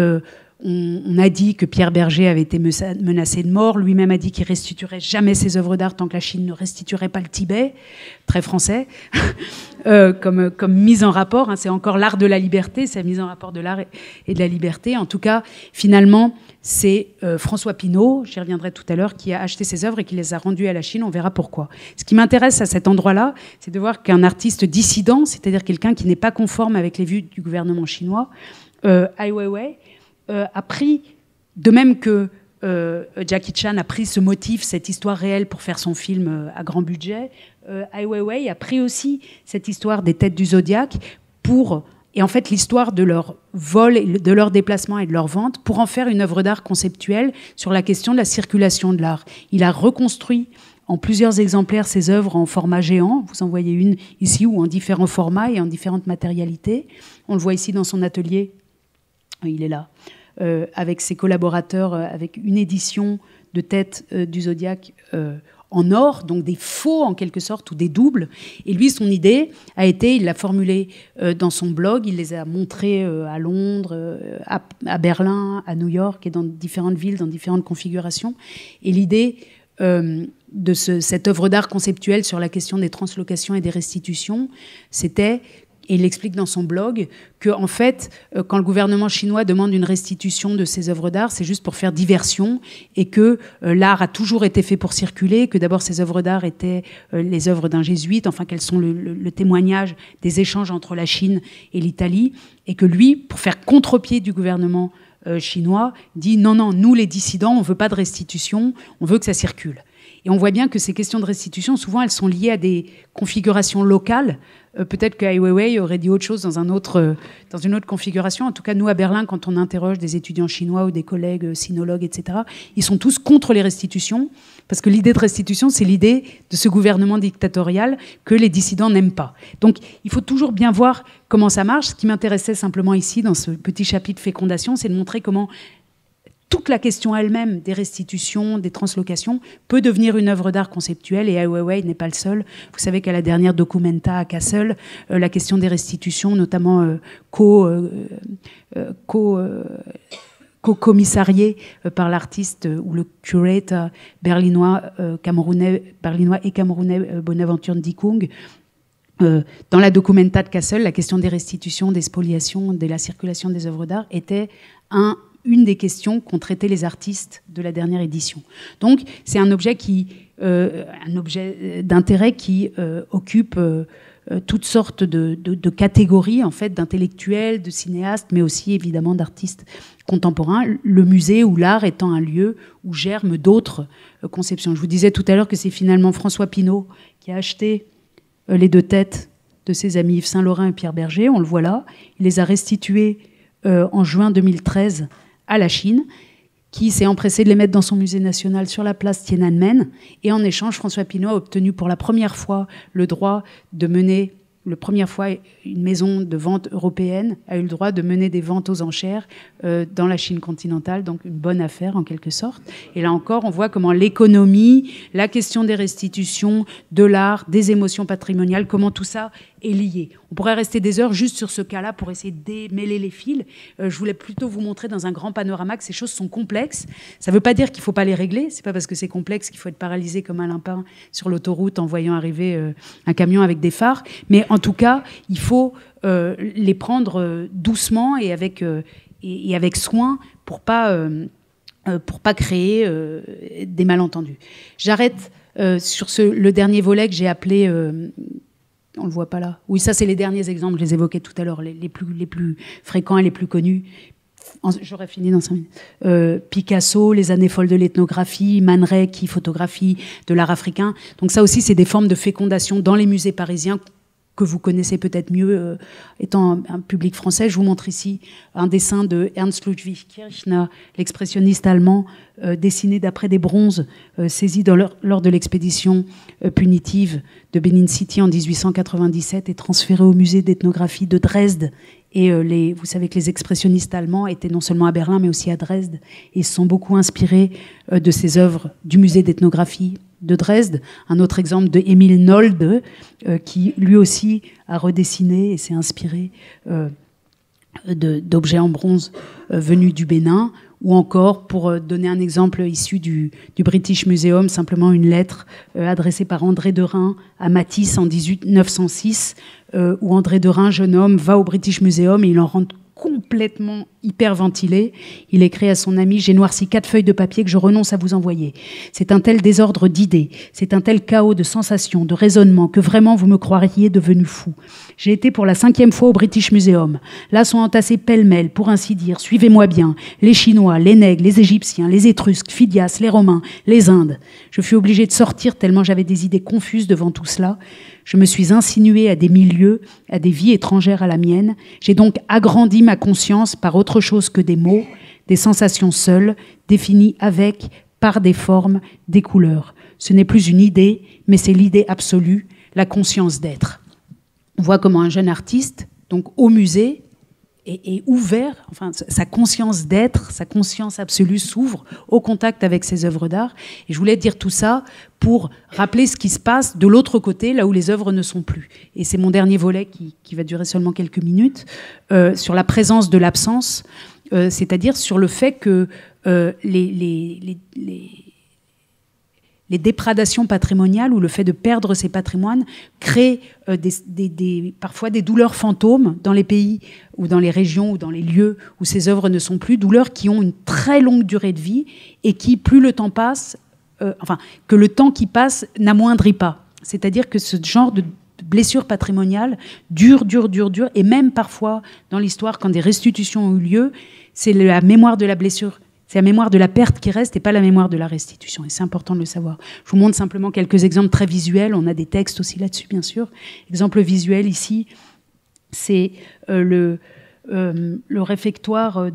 On a dit que Pierre Berger avait été menacé de mort. Lui-même a dit qu'il ne restituerait jamais ses œuvres d'art tant que la Chine ne restituerait pas le Tibet. Très français, comme mise en rapport. C'est encore l'art de la liberté, c'est la mise en rapport de l'art et de la liberté. En tout cas, finalement, c'est François Pinault, j'y reviendrai tout à l'heure, qui a acheté ses œuvres et qui les a rendues à la Chine. On verra pourquoi. Ce qui m'intéresse à cet endroit-là, c'est de voir qu'un artiste dissident, c'est-à-dire quelqu'un qui n'est pas conforme avec les vues du gouvernement chinois, Ai Weiwei, a pris, de même que Jackie Chan a pris ce motif, cette histoire réelle, pour faire son film à grand budget, Ai Weiwei a pris aussi cette histoire des têtes du zodiaque et en fait l'histoire de leur vol, de leur déplacement et de leur vente, pour en faire une œuvre d'art conceptuelle sur la question de la circulation de l'art. Il a reconstruit en plusieurs exemplaires ces œuvres en format géant. Vous en voyez une ici, ou en différents formats et en différentes matérialités. On le voit ici dans son atelier. Il est là, avec ses collaborateurs, avec une édition de tête du Zodiaque en or, donc des faux en quelque sorte, ou des doubles. Et lui, son idée a été, il l'a formulée dans son blog, il les a montrés à Londres, à Berlin, à New York, et dans différentes villes, dans différentes configurations. Et l'idée de cette œuvre d'art conceptuelle sur la question des translocations et des restitutions, c'était... Et il explique dans son blog qu'en fait, quand le gouvernement chinois demande une restitution de ses œuvres d'art, c'est juste pour faire diversion, et que l'art a toujours été fait pour circuler, que d'abord ces œuvres d'art étaient les œuvres d'un jésuite, enfin qu'elles sont le témoignage des échanges entre la Chine et l'Italie, et que lui, pour faire contre-pied du gouvernement chinois dit non, nous les dissidents, on ne veut pas de restitution, on veut que ça circule. Et on voit bien que ces questions de restitution, souvent, elles sont liées à des configurations locales. Peut-être que Ai Weiwei aurait dit autre chose dans une autre configuration. En tout cas, nous, à Berlin, quand on interroge des étudiants chinois ou des collègues sinologues, etc., ils sont tous contre les restitutions, parce que l'idée de restitution, c'est l'idée de ce gouvernement dictatorial que les dissidents n'aiment pas. Donc, il faut toujours bien voir comment ça marche. Ce qui m'intéressait simplement ici, dans ce petit chapitre fécondation, c'est de montrer comment toute la question elle-même des restitutions, des translocations, peut devenir une œuvre d'art conceptuelle, et Ai Weiwei n'est pas le seul. Vous savez qu'à la dernière Documenta à Kassel, la question des restitutions, notamment co-commissarié par l'artiste ou le curator berlinois et camerounais Bonaventure Ndikung. Dans la Documenta de Kassel, la question des restitutions, des spoliations, de la circulation des œuvres d'art était une des questions qu'ont traité les artistes de la dernière édition. Donc, c'est un objet d'intérêt qui occupe toutes sortes de catégories, en fait, d'intellectuels, de cinéastes, mais aussi évidemment d'artistes contemporains. Le musée ou l'art étant un lieu où germent d'autres conceptions. Je vous disais tout à l'heure que c'est finalement François Pinault qui a acheté les deux têtes de ses amis Yves Saint-Laurent et Pierre Berger. On le voit là. Il les a restituées en juin 2013 à la Chine, qui s'est empressé de les mettre dans son musée national sur la place Tiananmen. Et en échange, François Pinault a obtenu pour la première fois le droit de mener, une maison de vente européenne a eu le droit de mener des ventes aux enchères dans la Chine continentale, donc une bonne affaire en quelque sorte. Et là encore, on voit comment l'économie, la question des restitutions, de l'art, des émotions patrimoniales, comment tout ça est lié. On pourrait rester des heures juste sur ce cas-là pour essayer de démêler les fils. Je voulais plutôt vous montrer dans un grand panorama que ces choses sont complexes. Ça ne veut pas dire qu'il ne faut pas les régler. Ce n'est pas parce que c'est complexe qu'il faut être paralysé comme un limpin sur l'autoroute en voyant arriver un camion avec des phares. Mais en tout cas, il faut les prendre doucement et avec soin pour pas créer des malentendus. J'arrête sur le dernier volet que j'ai appelé... on le voit pas là. Oui, ça, c'est les derniers exemples. Je les évoquais tout à l'heure, les plus fréquents et les plus connus. J'aurais fini dans 5 minutes. Picasso, les années folles de l'ethnographie, Man Ray qui photographie de l'art africain. Donc ça aussi, c'est des formes de fécondation dans les musées parisiens que vous connaissez peut-être mieux étant un public français. Je vous montre ici un dessin de Ernst Ludwig Kirchner, l'expressionniste allemand, dessiné d'après des bronzes saisis lors de l'expédition punitive de Benin City en 1897 et transférés au musée d'ethnographie de Dresde. Et vous savez que les expressionnistes allemands étaient non seulement à Berlin, mais aussi à Dresde. Et ils se sont beaucoup inspirés de ces œuvres du musée d'ethnographie de Dresde. Un autre exemple de Emil Nolde, qui lui aussi a redessiné et s'est inspiré d'objets en bronze venus du Bénin. Ou encore, pour donner un exemple issu du British Museum, simplement une lettre adressée par André Derain à Matisse en 1906, où André Derain, jeune homme, va au British Museum et il en rentre complètement hyperventilé. Il écrit à son ami « J'ai noirci 4 feuilles de papier que je renonce à vous envoyer. C'est un tel désordre d'idées, c'est un tel chaos de sensations, de raisonnements, que vraiment vous me croiriez devenu fou. J'ai été pour la 5e fois au British Museum. Là sont entassés pêle-mêle, pour ainsi dire, suivez-moi bien, les Chinois, les Nègres, les Égyptiens, les Étrusques, Phidias, les Romains, les Indes. Je fus obligé de sortir tellement j'avais des idées confuses devant tout cela. Je me suis insinué à des milieux, à des vies étrangères à la mienne. J'ai donc agrandi ma conscience par autre chose que des mots, des sensations seules, définies avec, par des formes, des couleurs. Ce n'est plus une idée, mais c'est l'idée absolue, la conscience d'être. On voit comment un jeune artiste, donc au musée, est ouvert, enfin, sa conscience d'être, sa conscience absolue s'ouvre au contact avec ses œuvres d'art. Et je voulais dire tout ça pour rappeler ce qui se passe de l'autre côté, là où les œuvres ne sont plus. Et c'est mon dernier volet qui va durer seulement quelques minutes, sur la présence de l'absence, c'est-à-dire sur le fait que les déprédations patrimoniales ou le fait de perdre ses patrimoines crée parfois des douleurs fantômes dans les pays ou dans les régions ou dans les lieux où ces œuvres ne sont plus, douleurs qui ont une très longue durée de vie et qui, plus le temps passe, que le temps qui passe n'amoindrit pas. C'est-à-dire que ce genre de blessure patrimoniale dure, et même parfois dans l'histoire, quand des restitutions ont eu lieu, c'est la mémoire de la blessure, c'est la mémoire de la perte qui reste et pas la mémoire de la restitution. Et c'est important de le savoir. Je vous montre simplement quelques exemples très visuels. On a des textes aussi là-dessus, bien sûr. Exemple visuel ici, c'est le réfectoire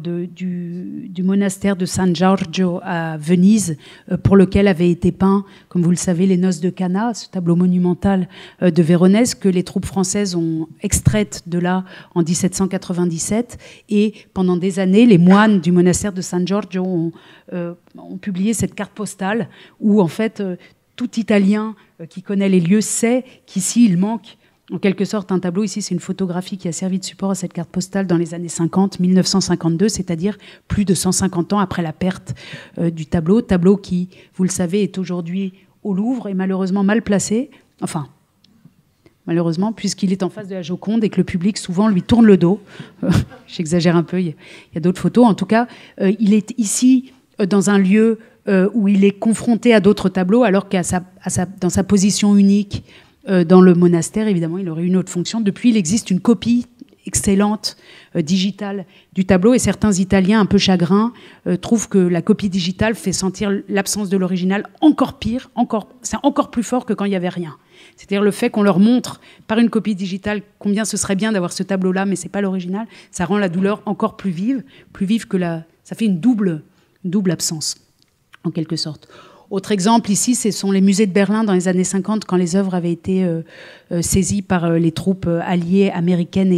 du monastère de San Giorgio à Venise, pour lequel avait été peint, comme vous le savez, les Noces de Cana, ce tableau monumental de Véronèse que les troupes françaises ont extraite de là en 1797. Et pendant des années, les moines du monastère de San Giorgio ont publié cette carte postale où, en fait, tout Italien qui connaît les lieux sait qu'ici, il manque en quelque sorte un tableau. Ici, c'est une photographie qui a servi de support à cette carte postale dans les années 50, 1952, c'est-à-dire plus de 150 ans après la perte du tableau. Tableau qui, vous le savez, est aujourd'hui au Louvre et malheureusement mal placé. Enfin, malheureusement, puisqu'il est en face de la Joconde et que le public souvent lui tourne le dos. J'exagère un peu, il y a d'autres photos. En tout cas, il est ici dans un lieu où il est confronté à d'autres tableaux, alors dans sa position unique, dans le monastère, évidemment, il aurait une autre fonction. Depuis, il existe une copie excellente digitale du tableau et certains Italiens un peu chagrins trouvent que la copie digitale fait sentir l'absence de l'original encore pire, c'est encore plus fort que quand il n'y avait rien. C'est-à-dire le fait qu'on leur montre par une copie digitale combien ce serait bien d'avoir ce tableau-là, mais c'est pas l'original, ça rend la douleur encore plus vive que ça fait une double absence, en quelque sorte. Autre exemple ici, ce sont les musées de Berlin dans les années 50, quand les œuvres avaient été saisies par les troupes alliées américaines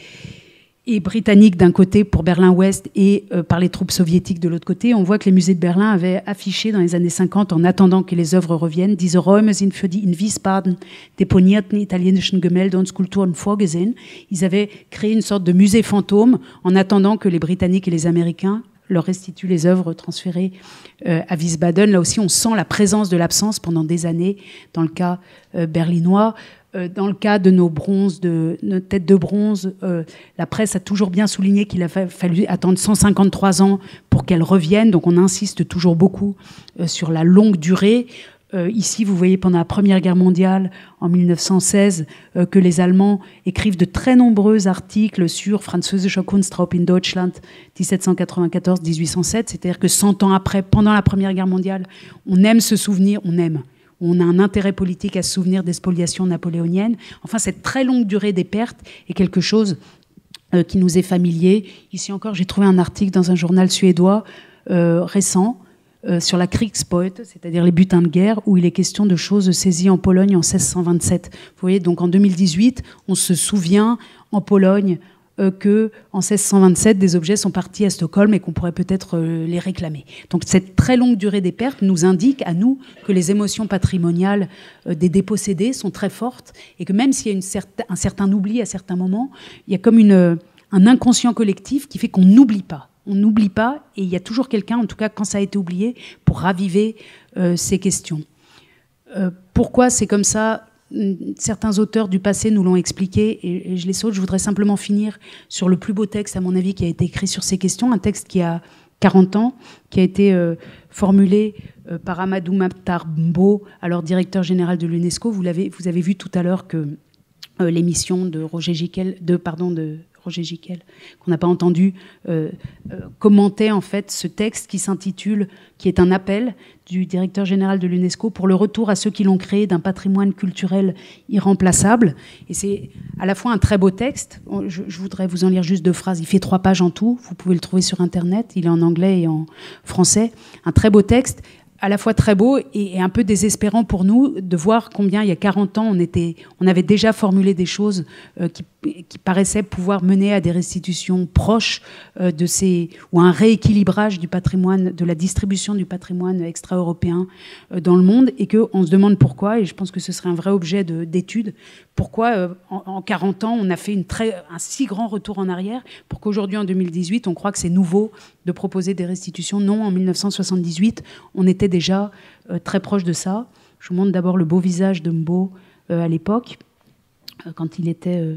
et britanniques d'un côté pour Berlin-Ouest et par les troupes soviétiques de l'autre côté. On voit que les musées de Berlin avaient affiché dans les années 50, en attendant que les œuvres reviennent, « Diese Räume sind für die in Wiesbaden deponierten italienischen Gemälde und Skulpturen vorgesehen ». Ils avaient créé une sorte de musée fantôme en attendant que les Britanniques et les Américains leur restituent les œuvres transférées à Wiesbaden. Là aussi, on sent la présence de l'absence pendant des années, dans le cas berlinois. Dans le cas de nos têtes de bronze, la presse a toujours bien souligné qu'il a fallu attendre 153 ans pour qu'elles reviennent. Donc on insiste toujours beaucoup sur la longue durée. Ici, vous voyez pendant la Première Guerre mondiale, en 1916, que les Allemands écrivent de très nombreux articles sur Französische Kunstraub in Deutschland, 1794-1807. C'est-à-dire que 100 ans après, pendant la Première Guerre mondiale, on aime se souvenir, on a un intérêt politique à se souvenir des spoliations napoléoniennes. Enfin, cette très longue durée des pertes est quelque chose qui nous est familier. Ici encore, j'ai trouvé un article dans un journal suédois récent, sur la Krigsbeute, c'est-à-dire les butins de guerre, où il est question de choses saisies en Pologne en 1627. Vous voyez, donc en 2018, on se souvient en Pologne que en 1627, des objets sont partis à Stockholm et qu'on pourrait peut-être les réclamer. Donc cette très longue durée des pertes nous indique à nous que les émotions patrimoniales des dépossédés sont très fortes et que même s'il y a un certain oubli à certains moments, il y a comme un inconscient collectif qui fait qu'on n'oublie pas. On n'oublie pas, et il y a toujours quelqu'un, en tout cas quand ça a été oublié, pour raviver ces questions. Pourquoi c'est comme ça? Certains auteurs du passé nous l'ont expliqué, et je les saute. Je voudrais simplement finir sur le plus beau texte, à mon avis, qui a été écrit sur ces questions, un texte qui a 40 ans, qui a été formulé par Amadou Mahtar Mbo, alors directeur général de l'UNESCO. Vous avez vu tout à l'heure que l'émission de Roger Gicquel, qu'on n'a pas entendu, commentait en fait ce texte qui est un appel du directeur général de l'UNESCO pour le retour à ceux qui l'ont créé d'un patrimoine culturel irremplaçable. Et c'est à la fois un très beau texte. Je voudrais vous en lire juste 2 phrases. Il fait 3 pages en tout. Vous pouvez le trouver sur Internet. Il est en anglais et en français. Un très beau texte, à la fois très beau et un peu désespérant pour nous de voir combien, il y a 40 ans, on avait déjà formulé des choses qui paraissaient pouvoir mener à des restitutions proches ou un rééquilibrage du patrimoine, de la distribution du patrimoine extra-européen dans le monde, et qu'on se demande pourquoi, et je pense que ce serait un vrai objet d'étude, pourquoi en 40 ans on a fait un si grand retour en arrière, pour qu'aujourd'hui en 2018 on croit que c'est nouveau de proposer des restitutions. Non, en 1978 on était déjà très proche de ça. Je vous montre d'abord le beau visage de Mbo à l'époque, quand il était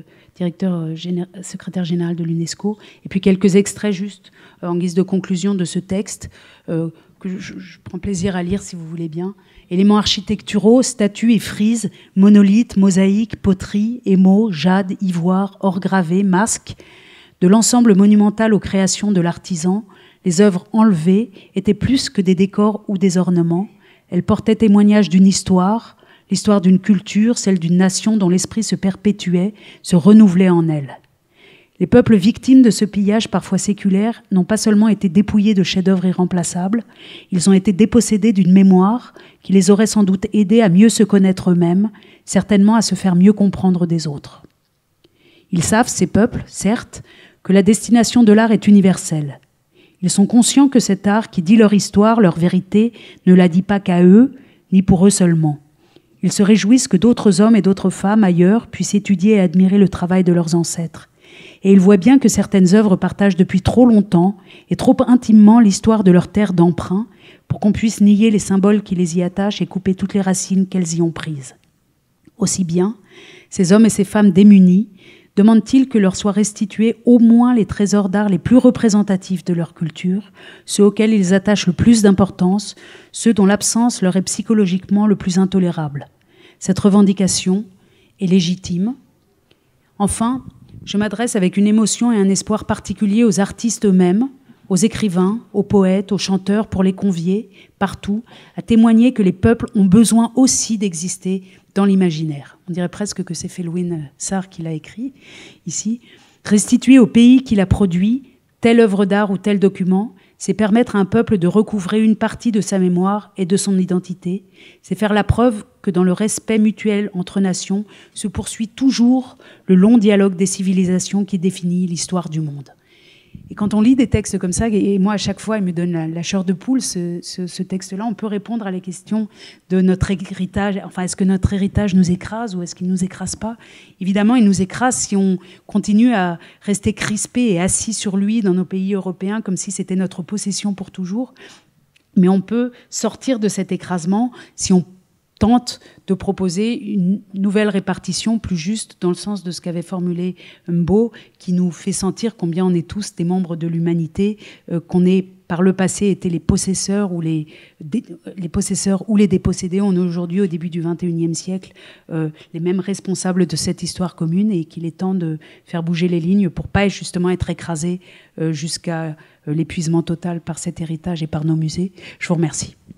secrétaire général de l'UNESCO. Et puis quelques extraits juste en guise de conclusion de ce texte que je prends plaisir à lire si vous voulez bien. Éléments architecturaux, statues et frises, monolithes, mosaïques, poteries, émaux, jade, ivoire, or gravé, masques. De l'ensemble monumental aux créations de l'artisan, les œuvres enlevées étaient plus que des décors ou des ornements. Elles portaient témoignage d'une histoire, l'histoire d'une culture, celle d'une nation dont l'esprit se perpétuait, se renouvelait en elle. Les peuples victimes de ce pillage parfois séculaire n'ont pas seulement été dépouillés de chefs-d'œuvre irremplaçables, ils ont été dépossédés d'une mémoire qui les aurait sans doute aidés à mieux se connaître eux-mêmes, certainement à se faire mieux comprendre des autres. Ils savent, ces peuples, certes, que la destination de l'art est universelle. Ils sont conscients que cet art qui dit leur histoire, leur vérité, ne la dit pas qu'à eux, ni pour eux seulement. Ils se réjouissent que d'autres hommes et d'autres femmes ailleurs puissent étudier et admirer le travail de leurs ancêtres. Et ils voient bien que certaines œuvres partagent depuis trop longtemps et trop intimement l'histoire de leur terre d'emprunt pour qu'on puisse nier les symboles qui les y attachent et couper toutes les racines qu'elles y ont prises. Aussi bien, ces hommes et ces femmes démunis demandent-ils que leur soient restitués au moins les trésors d'art les plus représentatifs de leur culture, ceux auxquels ils attachent le plus d'importance, ceux dont l'absence leur est psychologiquement le plus intolérable. Cette revendication est légitime. Enfin, je m'adresse avec une émotion et un espoir particulier aux artistes eux-mêmes, aux écrivains, aux poètes, aux chanteurs, pour les convier, partout, à témoigner que les peuples ont besoin aussi d'exister dans l'imaginaire. On dirait presque que c'est Felwine Sarr qui l'a écrit ici. Restituer au pays qui l'a produit telle œuvre d'art ou tel document, c'est permettre à un peuple de recouvrer une partie de sa mémoire et de son identité. C'est faire la preuve que dans le respect mutuel entre nations se poursuit toujours le long dialogue des civilisations qui définit l'histoire du monde. Et quand on lit des textes comme ça, et moi à chair fois il me donne la chair de poule ce texte-là, on peut répondre à la question de notre héritage. Enfin, est-ce que notre héritage nous écrase ou est-ce qu'il ne nous écrase pas ? Évidemment, il nous écrase si on continue à rester crispé et assis sur lui dans nos pays européens comme si c'était notre possession pour toujours. Mais on peut sortir de cet écrasement si on tente de proposer une nouvelle répartition plus juste dans le sens de ce qu'avait formulé Mbo, qui nous fait sentir combien on est tous des membres de l'humanité, qu'on est par le passé été les possesseurs ou les possesseurs ou les dépossédés. On est aujourd'hui, au début du XXIe siècle, les mêmes responsables de cette histoire commune et qu'il est temps de faire bouger les lignes pour pas justement être écrasés jusqu'à l'épuisement total par cet héritage et par nos musées. Je vous remercie.